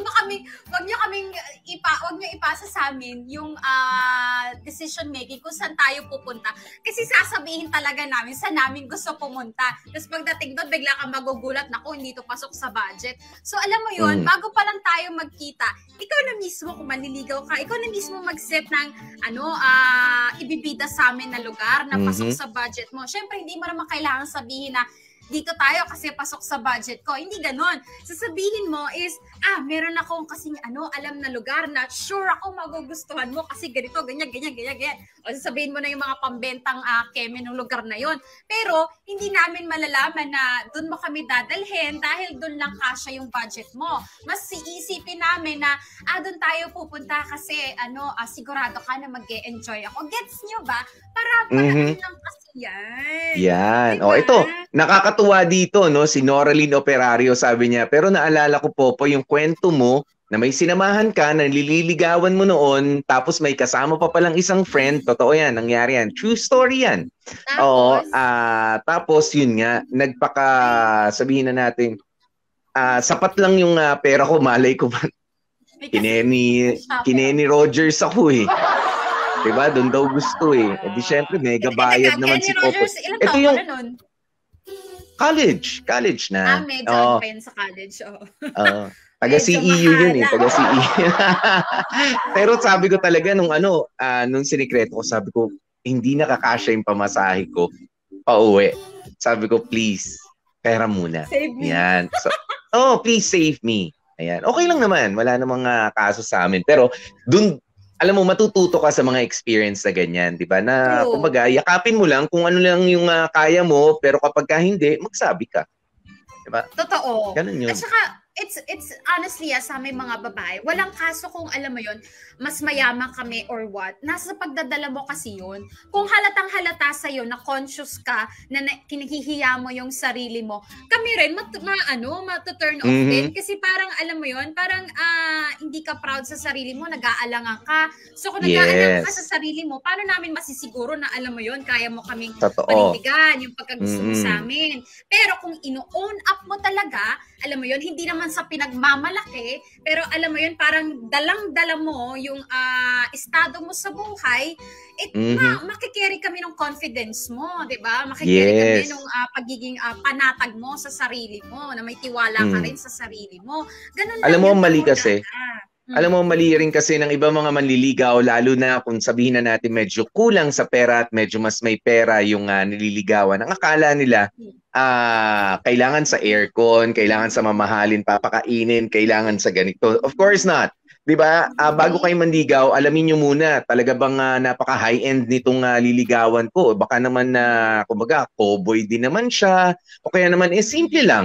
niyo ipasa sa amin yung decision making kung saan tayo pupunta. Kasi sasabihin talaga namin saan namin gusto pumunta. Tapos pagdating doon, bigla kang magugulat, naku, hindi to pasok sa budget. So alam mo yun, bago pa lang tayo magkita, ikaw na mismo kung manliligaw ka, ikaw na mismo mag-set ng ibibida sa amin na lugar na pasok sa budget mo. Siyempre, hindi mo naman kailangan sabihin na dito tayo kasi pasok sa budget ko. Hindi ganon. Sasabihin mo is, meron akong kasing alam na lugar na sure ako magugustuhan mo kasi ganito, ganyan. O sasabihin mo na yung mga pambentang keme ng lugar na yon. Pero, hindi namin malalaman na doon mo kami dadalhin dahil doon lang kasya yung budget mo. Mas iisipin namin na, doon tayo pupunta kasi, sigurado ka na mag-e-enjoy ako. Gets nyo ba? Para pala lang kasi yan. Yan. Diba? Ito, nakakatuwa dito, no? Si Noraline Operario, sabi niya, pero naalala ko po yung kwento mo na may sinamahan ka, na nililigawan mo noon, tapos may kasama pa palang isang friend. Totoo yan, nangyari yan. True story yan. Tapos yun nga, sabihin na natin, sapat lang yung pera ko, malay ko ba? Kineni Rogers ako eh. Diba? Doon daw gusto eh. E di syempre, mega bayad naman si Popo. Ito yung college na. Medyo advance sa college. Taga CEU yun eh. Taga CEU. Pero sabi ko talaga nung sinikreto ko, sabi ko, hindi nakakasya yung pamasahe ko pauwi. Sabi ko, please, pera muna. Save me. Yan. So, please save me. Ayan. Okay lang naman. Wala namang kaso sa amin. Pero, dun, alam mo, matututo ka sa mga experience na ganyan, di ba? Na, kumbaga, yakapin mo lang kung ano lang yung kaya mo, pero kapag hindi, magsabi ka. Di ba? Totoo. Ganun yun. At saka, it's honestly, sa aming mga babae, walang kaso kung alam mo yun, mas mayaman kami or what. Nasa pagdadala mo kasi yun. Kung halatang halata sa'yo na conscious ka, na kinihihiya mo yung sarili mo, kami rin, matuturn off din. Kasi parang, alam mo yun, parang hindi ka proud sa sarili mo, nag-aalangan ka. So kung nag-aalangan ka sa sarili mo, paano namin masisiguro na alam mo yun, kaya mo kaming panindigan, yung pagkagusto mo sa amin. Pero kung ino-own up mo talaga, alam mo yun, hindi naman sa pinagmamalaki, pero alam mo yun, parang dalang-dala mo yung estado mo sa buhay, makikerry kami ng confidence mo, di ba? Makikerry kami ng pagiging panatag mo sa sarili mo, na may tiwala ka rin sa sarili mo. Ganun alam mo, lang mali kasi. Alam mo, mali rin kasi ng iba mga manliligaw, lalo na kung sabihin na natin medyo kulang sa pera at medyo mas may pera yung nililigawan. Ang akala nila, kailangan sa aircon, kailangan sa mamahalin, papakainin, kailangan sa ganito. Of course not. 'Di ba? Bago kayo manligaw, alamin niyo muna, talaga bang napaka high-end nitong liligawan ko? Baka naman kumbaga, cowboy din naman siya, o kaya naman simple lang.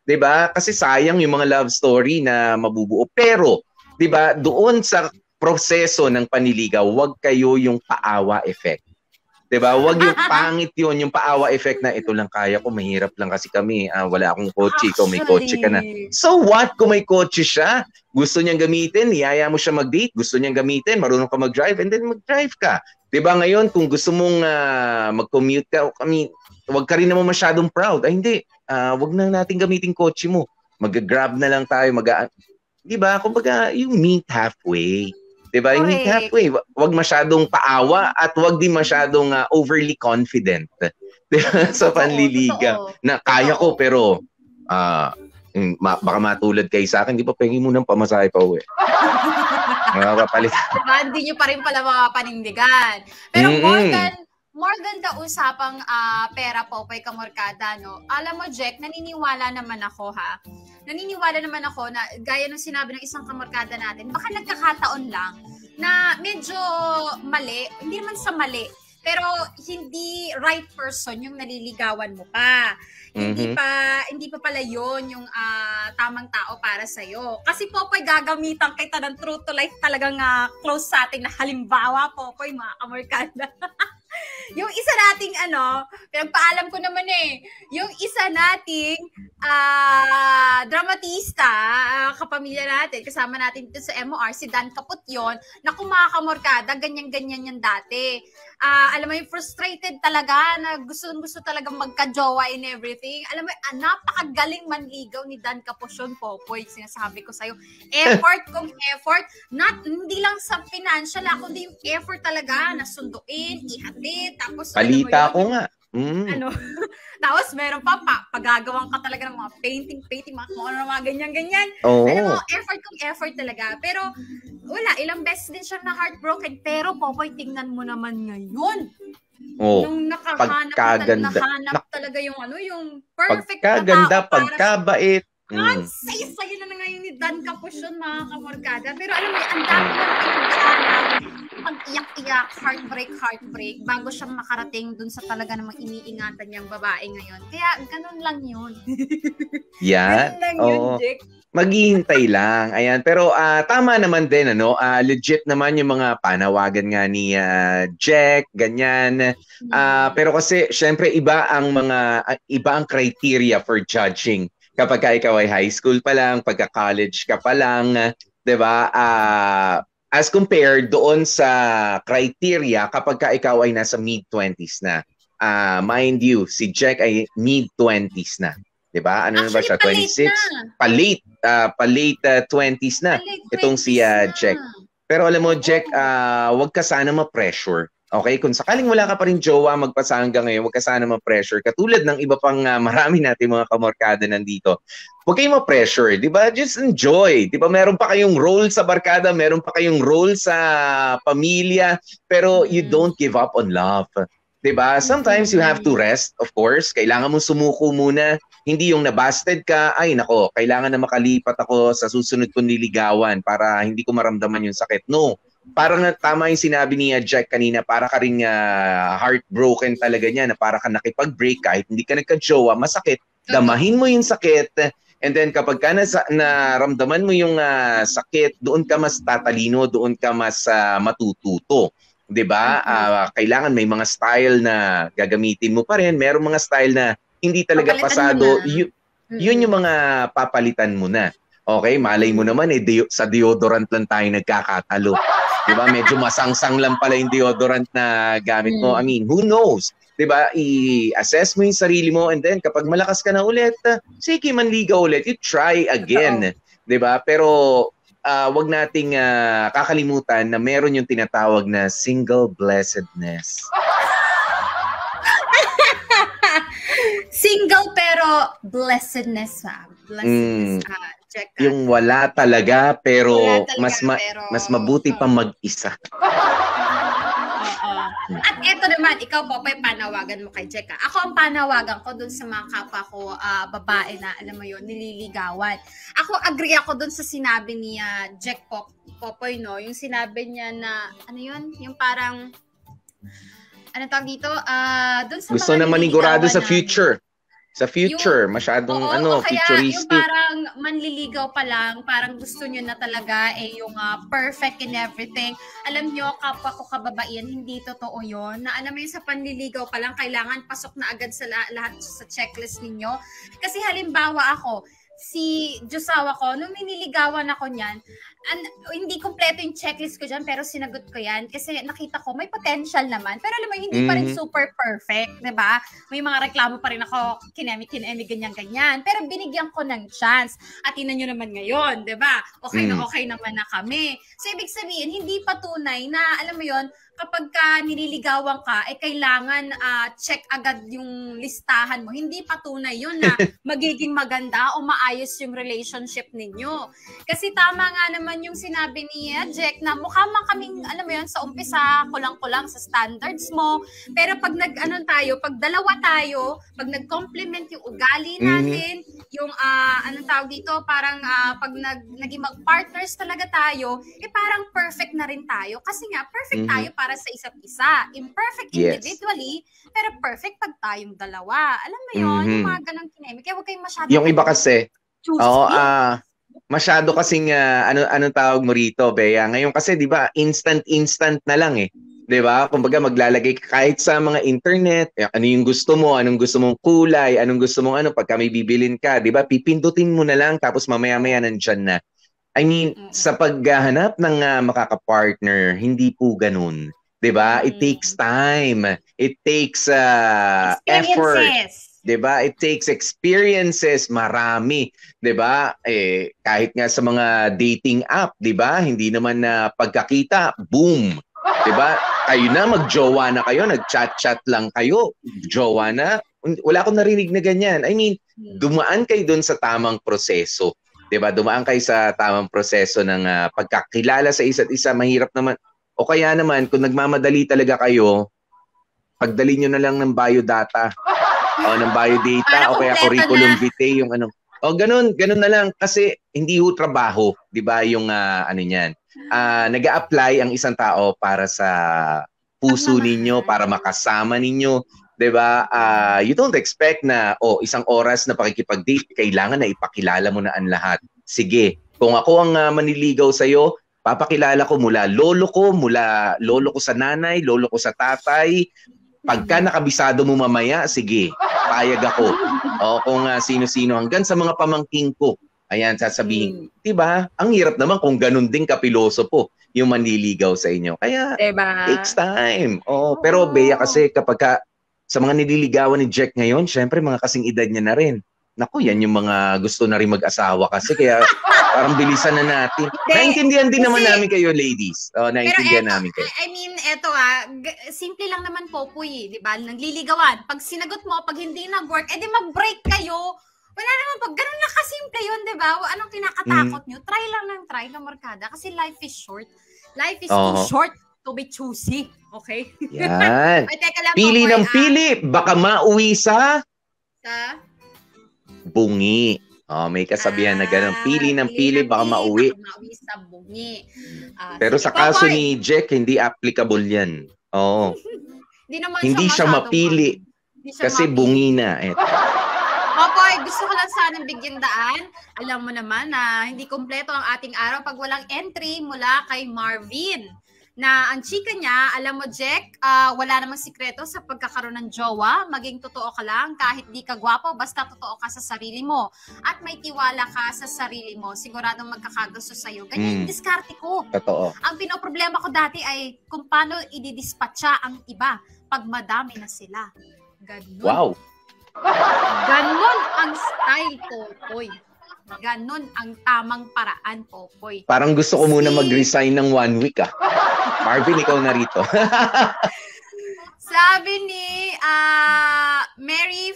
'Diba? Kasi sayang yung mga love story na mabubuo. Pero, 'diba, doon sa proseso ng panliligaw, wag kayo yung paawa effect. 'Diba? Wag yung pangit yun, yung paawa effect na ito lang kaya ko, mahirap lang kasi kami, wala akong kotse, ikaw may kotse ka na. So what kung may kotse siya? Gusto niyang gamitin, iyaya mo siya mag-date, gusto niyang gamitin, marunong ka mag-drive, and then mag-drive ka. 'Diba ngayon, kung gusto mong mag-commute ka, wag ka rin naman masyadong proud. Ay hindi, wag na natin gamitin kotse mo. Mag-grab na lang tayo, diba? Kumbaga, yung meet halfway. Diba? Yung meet halfway. Wag masyadong paawa at wag din masyadong overly confident. Diba? Sa panliligaw. Na kaya ko pero baka matulad kayo sa akin, di pa pengi mo ng pamasahe pa uwi. Mapapalit. Diba? Hindi nyo pa rin pala mapapanindigan. Pero more than the usapang pera po, pay kamorkada, no? Alam mo, Jack, naniniwala naman ako, ha? Naniniwala naman ako na, gaya ng sinabi ng isang kamorkada natin, baka nagkakataon lang na medyo mali, hindi naman sa mali, pero hindi right person yung naliligawan mo pa. Hindi pa pala yun yung tamang tao para sa'yo. Kasi Popoy, gagamitan kita ng true to life talagang close sa atin na halimbawa, Popoy, mga kamorkada. Yung isa nating pinagpaalam ko naman yung isa nating dramatista, kapamilya natin, kasama natin dito sa MOR, si Dan Caputyon, na kumakamorkada, ganyan-ganyan yan dati. Alam mo yung frustrated talaga, na gusto talagang magka-jowa and everything. Alam mo, napakagaling manligaw ni Dan Caputyon, Popoy, sinasabi ko sa'yo. Effort kung effort, hindi lang sa financial, kundi yung effort talaga, na sunduin, ihatid, tapos palita ko nga. Tapos meron pa pagagawang ka talaga ng mga painting, mga ganyan-ganyan. Oh. Alam mo, effort talaga. Pero wala, ilang beses din siya na heartbroken. Pero Popoy, tingnan mo naman ngayon. Nung nahanap talaga yung yung perfect pagkaganda, pagkabait. Ang saya-saya na ngayon ni Dan Caputyon, mga kamorkada. Pero alam mo, ang dami ng pinagdaanan, pag-iyak-iyak, heartbreak, bago siyang makarating dun sa talaga namang iniingatan niyang babae ngayon. Kaya ganun lang yun. Yan. Ganun lang yun, Jack. Maghihintay lang. Ayan. Pero tama naman din, legit naman yung mga panawagan nga ni Jack, ganyan. Pero kasi, syempre, iba ang criteria for judging. Kapag ikaw ay high school pa lang, pagka-college ka pa lang, 'di ba? As compared doon sa criteria kapag ikaw ay nasa mid-20s na. Mind you, si Jack ay mid-20s na. 'Di ba? Ano na ba siya? 26? Pa-late 20s na. Itong si Jack. Pero alam mo, Jack, wag ka sana ma-pressure. Okay, kung sakaling wala ka pa rin jowa magpasa hanggang ngayon, huwag ka sana ma-pressure. Katulad ng iba pang marami natin mga kamorkada nandito. Huwag kayong ma-pressure, di ba? Just enjoy. Di ba? Meron pa kayong role sa barkada, meron pa kayong role sa pamilya, pero you don't give up on love. Di ba? Sometimes you have to rest, of course. Kailangan mong sumuko muna. Hindi yung nabasted ka, ay nako, kailangan na makalipat ako sa susunod kong niligawan para hindi ko maramdaman yung sakit. No. Parang tama yung sinabi ni Jack kanina, para ka ring heartbroken talaga niya, na para ka nakipag-break kahit hindi ka nagka-jowa, masakit. Damahin mo yung sakit, and then kapag ka naramdaman mo yung sakit, doon ka mas tatalino, doon ka mas matututo. 'Di ba? Kailangan may mga style na gagamitin mo pa rin, merong mga style na hindi talaga pasado. Yun yung mga papalitan mo na. Okay, malay mo naman sa deodorant lang tayo nagkakatalo. Diba? Medyo masangsang lang pala yung deodorant na gamit mo. I mean, who knows? Diba? I-assess mo yung sarili mo, and then kapag malakas ka na ulit, sige, manligaw ulit. You try again. Diba? Pero wag nating kakalimutan na meron yung tinatawag na single blessedness. Single pero blessedness. Blessedness. Check. Yung wala talaga pero mas mabuti pa mag-isa. At eto naman, ikaw Popoy, panawagan mo kay Jack. Ako ang panawagan ko dun sa mga kapwa ko babae na, alam mo yun, nililigawan. Ako, agree ako dun sa sinabi ni Jack Popoy, no? Yung sinabi niya na, ano yun? Yung parang, ano tawag dito? Dun sa gusto na manigurado sa future. Sa future, masyadong Oo, kaya yung futuristic. parang manliligaw pa lang, parang gusto nyo na talaga yung perfect in everything. Alam nyo, kapwa ko kababaihan, hindi totoo yon. Na alam mo yun, sa panliligaw pa lang, kailangan pasok na agad sa lahat sa checklist ninyo. Kasi halimbawa ako, si Josawa ko, nung niniligawan ako niyan, hindi kompleto yung checklist ko dyan, pero sinagot ko yan kasi nakita ko may potential naman. Pero alam mo, hindi pa rin super perfect, diba? May mga reklamo pa rin ako, kinemi, ganyan-ganyan. Pero binigyan ko ng chance. At ina nyo naman ngayon, diba? Okay na okay naman na kami. So, ibig sabihin, hindi pa tunay na, alam mo yon, kapag ka nililigawan ka, kailangan check agad yung listahan mo. Hindi patunay yun na magiging maganda o maayos yung relationship ninyo. Kasi tama nga naman yung sinabi ni Jack na mukha man kaming, alam mo yun, sa umpisa, kulang-kulang sa standards mo. Pero pag pag dalawa tayo, pag nag-complement yung ugali natin, yung, anong tawag dito, parang pag naging mag-partners talaga tayo, parang perfect na rin tayo. Kasi nga, perfect tayo para sa isa't isa. Imperfect individually, pero perfect pag tayong dalawa. Alam mo yun, yung mga ganang kinemi. Kaya huwag kayong masyado. Yung iba kasi, masyado kasing, anong tawag mo rito, Bea? Ngayon kasi, di ba, instant na lang eh. Di ba? Kumbaga, maglalagay kahit sa mga internet, ano yung gusto mo, anong gusto mong kulay, anong gusto mong pagka may bibilin ka, di ba? Pipindutin mo na lang, tapos mamaya-maya nandyan na. I mean, sa paghahanap ng makaka-partner, hindi po ganun. 'Di ba? It takes time. It takes effort. 'Di ba? It takes experiences, marami, 'di ba? Kahit nga sa mga dating app, 'di ba? Hindi naman na pagkakita, boom. 'Di ba? Kayo na magjowa na kayo, nag-chat-chat lang kayo, jowa na. Wala akong narinig na ganyan. I mean, dumaan kayo doon sa tamang proseso. 'Di ba? Dumaan kayo sa tamang proseso ng pagkakilala sa isa't isa. Mahirap naman. O kaya naman, kung nagmamadali talaga kayo, pagdali nyo na lang ng biodata o ng biodata o kaya curriculum vitae, yung ano. O ganun na lang kasi hindi ho trabaho, 'di ba? Yung niyan. Nag-a-apply ang isang tao para sa puso ninyo, para makasama ninyo, 'di ba? You don't expect na isang oras na pakikipag-date, kailangan na ipakilala mo na ang lahat. Sige, kung ako ang maniligaw sa iyo, papakilala ko mula lolo ko sa nanay, lolo ko sa tatay. Pagka nakabisado mo mamaya, sige, payag ako. O kung sino-sino, hanggang sa mga pamangking ko. Ayan, sasabihin, diba? Ang hirap naman kung ganun din kapilosopo yung manliligaw sa inyo. Kaya, takes time. Pero Bea, kasi kapag sa mga nililigawan ni Jack ngayon, syempre mga kasing edad niya na rin. Naku, yan yung mga gusto na rin mag-asawa kasi kaya parang bilisan na natin. Naintindihan din naman namin kayo, ladies. Naintindihan namin kayo. I mean, eto simple lang naman po di ba? Nagliligawan. Pag sinagot mo, pag hindi nag-work, di mag-break kayo. Wala naman pag ganun lang kasimple yun, di ba? Anong kinakatakot nyo? Try lang ng try na markada kasi life is short. Life is too short to be choosy. Okay? Yan. Ay, teka lang, pili ng pili. Baka mauwi sa bungi. May kasabihan na gano'n. Pili ng pili, baka mauwi. Baka mauwi sa bungi. Pero sa kaso ni Jack, hindi applicable yan. Hindi siya mapili. Kasi bungi na. Popoy, gusto ko lang sanang bigyan daan. Alam mo naman na hindi kompleto ang ating araw pag walang entry mula kay Marvin. Na ang chika niya, alam mo Jack, wala namang sikreto sa pagkakaroon ng jowa. Maging totoo ka lang kahit di ka gwapo, basta totoo ka sa sarili mo. At may tiwala ka sa sarili mo, siguradong magkakagusto sa'yo. Ganyan yung diskarte ko. Totoo. Ang pinoproblema ko dati ay kung paano ididispatcha ang iba pag madami na sila. Ganun. Wow. Ganon ang style ko, Poy. Ganon ang tamang paraan, Popoy. Parang gusto ko muna mag-resign ng 1 week Marvin, ikaw na rito. Sabi ni Mary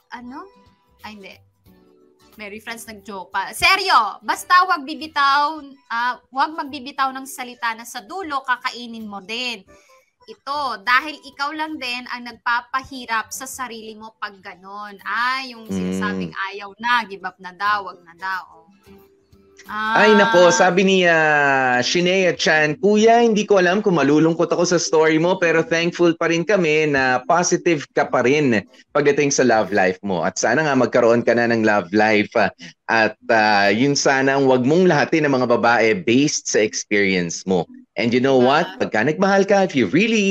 Mary France nag-joke pa. Seryo, basta wag magbibitaw ng salita na sa dulo kakainin mo din. Ito, dahil ikaw lang din ang nagpapahirap sa sarili mo pag ganon. Yung sinasabing ayaw na, give up na daw, wag na daw. Ay nako, sabi ni Shinea Chan, Kuya, hindi ko alam kung malulungkot ako sa story mo pero thankful pa rin kami na positive ka pa rin pagdating sa love life mo. At sana nga magkaroon ka na ng love life at yun sana ang wag mong lahatin ng mga babae based sa experience mo. And you know what? Pagka nagmahal ka, if you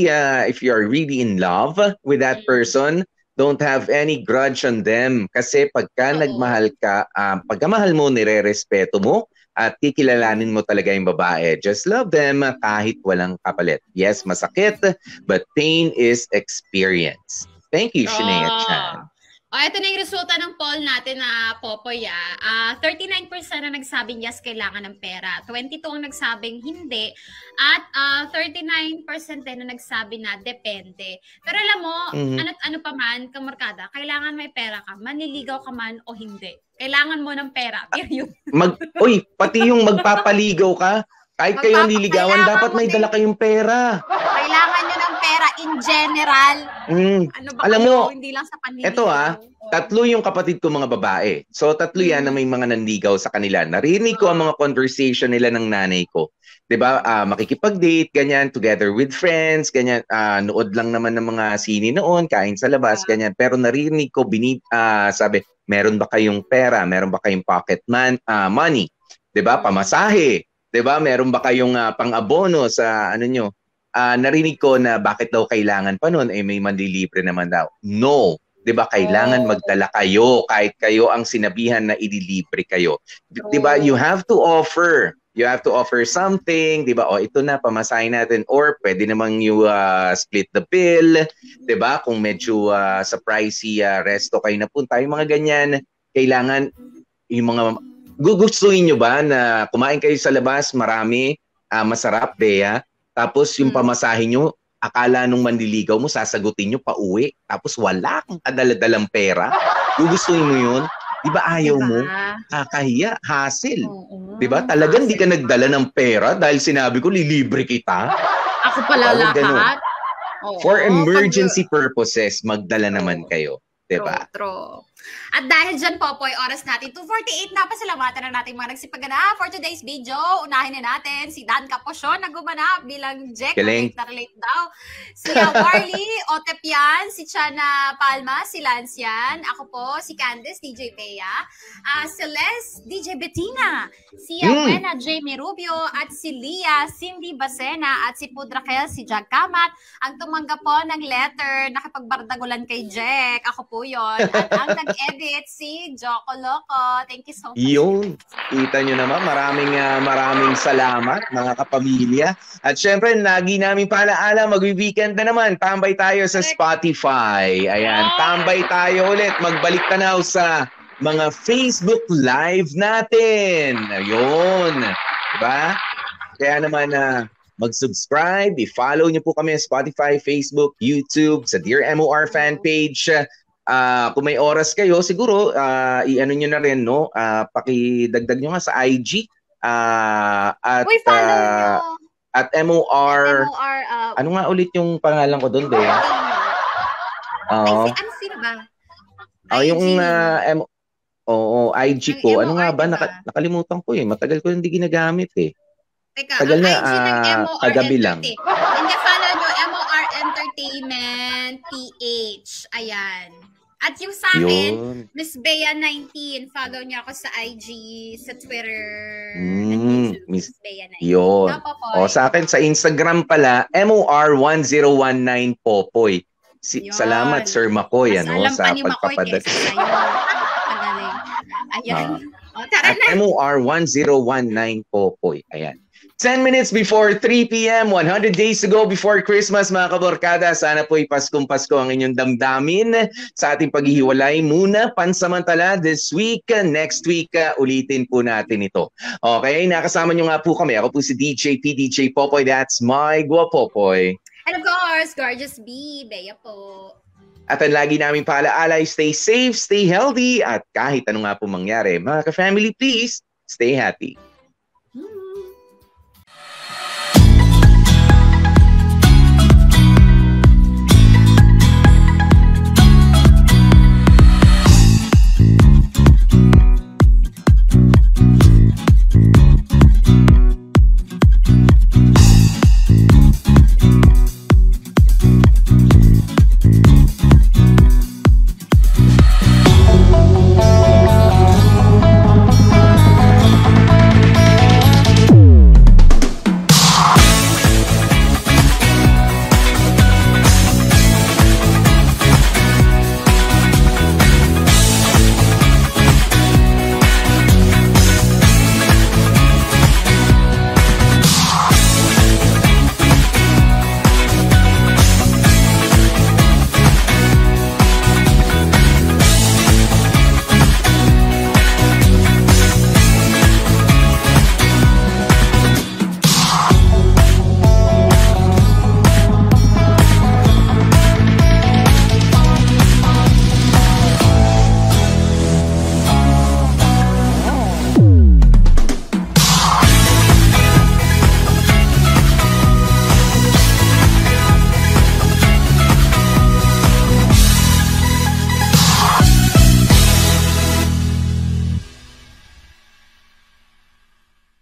are really in love with that person, don't have any grudge on them. Kasi pagka nagmahal ka, pagka mahal mo, nire-respeto mo at kikilalanin mo talaga yung babae. Just love them kahit walang kapalit. Yes, masakit, but pain is experience. Thank you, Shinea Chan. Ito na yung resulta ng poll natin na Popoy. 39% na nagsabing yes, kailangan ng pera. 22% ang nagsabing hindi. At 39% din na nagsabi na depende. Pero alam mo, ano pa man, kamarkada, kailangan may pera ka. Manliligaw ka man o hindi. Kailangan mo ng pera. Period. Pati yung magpapaligaw ka, kahit kayo nililigawan, dapat may dala kayong pera. Kailangan nyo ng pera in general. Ano ba Alam kayo? mo, Hindi lang sa panliligaw. Ito tatlo yung kapatid ko mga babae. So tatlo yan na may mga nanligaw sa kanila. Narinig ko ang mga conversation nila ng nanay ko. 'Di ba? Makikipag-date, ganyan, together with friends, ganyan. Nood lang naman ng mga sine noon, kain sa labas, ganyan. Pero narinig ko, sabi, meron ba kayong pera? Meron ba kayong pocket money? 'Di ba? Pamasahe. 'Di ba? Meron ba kayong pang-abono sa ano nyo? Narinig ko na bakit daw kailangan pa noon, may manlilibre naman daw. No. 'Di ba? Kailangan magdala kayo kahit kayo ang sinabihan na ililibre kayo. 'Di ba? You have to offer. You have to offer something, 'di ba? Ito na pamasahin natin or pwede namang you split the bill, 'di ba? Kung medyo sa pricey resto kayo napunta, yung mga ganyan, kailangan yung mga gugustuhin nyo ba na kumain kayo sa labas, marami, masarap, Bea? Tapos yung pamasahin nyo, akala nung manliligaw mo, sasagutin nyo pa uwi. Tapos wala kang kadaladalang pera. Gugustuhin mo yun? Di ba ayaw mo? Kakahiya, hassle. Di ba? Talagang di ka nagdala ng pera dahil sinabi ko, lilibre kita. Ako pala lahat. For emergency purposes, magdala naman kayo. Di ba? True. At dahil dyan, Popoy, oras natin 2:48 na, pasalamatan na natin mga nagsipagana for today's video. Unahin na natin si Dan Caposyon na gumanap bilang Jack. Relate na relate daw. Si Warly Otepian, si Chana Palma, si Lancian. Ako po, si Candice, DJ Bea. Si Les, DJ Bettina. Si Wena, Jamie Rubio. At si Lia, Cindy Basena. At si Pudrakel, si Jack Kamat. Ang tumanggap po ng letter, nakipagbardagulan kay Jack. Ako po yon. At ang nag-edit si Joko Loco. Thank you so much. Yun. Kita nyo naman. Maraming salamat mga kapamilya. At syempre, lagi namin paalaala, mag-weekend na naman. Tambay tayo sa Spotify. Ayan, tambay tayo ulit. Magbalik tanaw sa mga Facebook Live natin. Ayun. Diba? Kaya naman, mag-subscribe. I-follow nyo po kami sa Spotify, Facebook, YouTube, sa Dear MOR fanpage. Kung may oras kayo, siguro i-ano nyo na rin, no? Pakidagdag nyo nga sa IG at MOR. Ano nga ulit yung pangalan ko doon, Bea? Ano sino ba? Yung IG ko. Ano nga ba? Nakalimutan ko eh. Matagal ko hindi ginagamit eh. Teka, tagal na, IG ng MOR kagabi lang. Hindi, follow nyo, MOR Entertainment PH. Ayan. At yung sa akin, Miss Bea 19, follow niyo ako sa IG, sa Twitter, Miss Bea 19. Yun. Sa akin, sa Instagram pala, MOR1019 Popoy. Salamat, Sir Makoy, sa pagpapadala. Ayan. At MOR1019 Popoy. Ayan. 10 minutes before 3 p.m., 100 days to go before Christmas, mga kaborkada. Sana po'y Paskong-Pasko ang inyong damdamin sa ating paghihiwalay muna, pansamantala, this week. Next week, ulitin po natin ito. Okay, nakasama nyo nga po kami. Ako po si DJ PDJ Popoy. That's my Guapopoy. And of course, Gorgeous B, Bea po. At ang lagi namin paalaala, stay safe, stay healthy, at kahit ano nga po mangyari, mga ka-family, please, stay happy.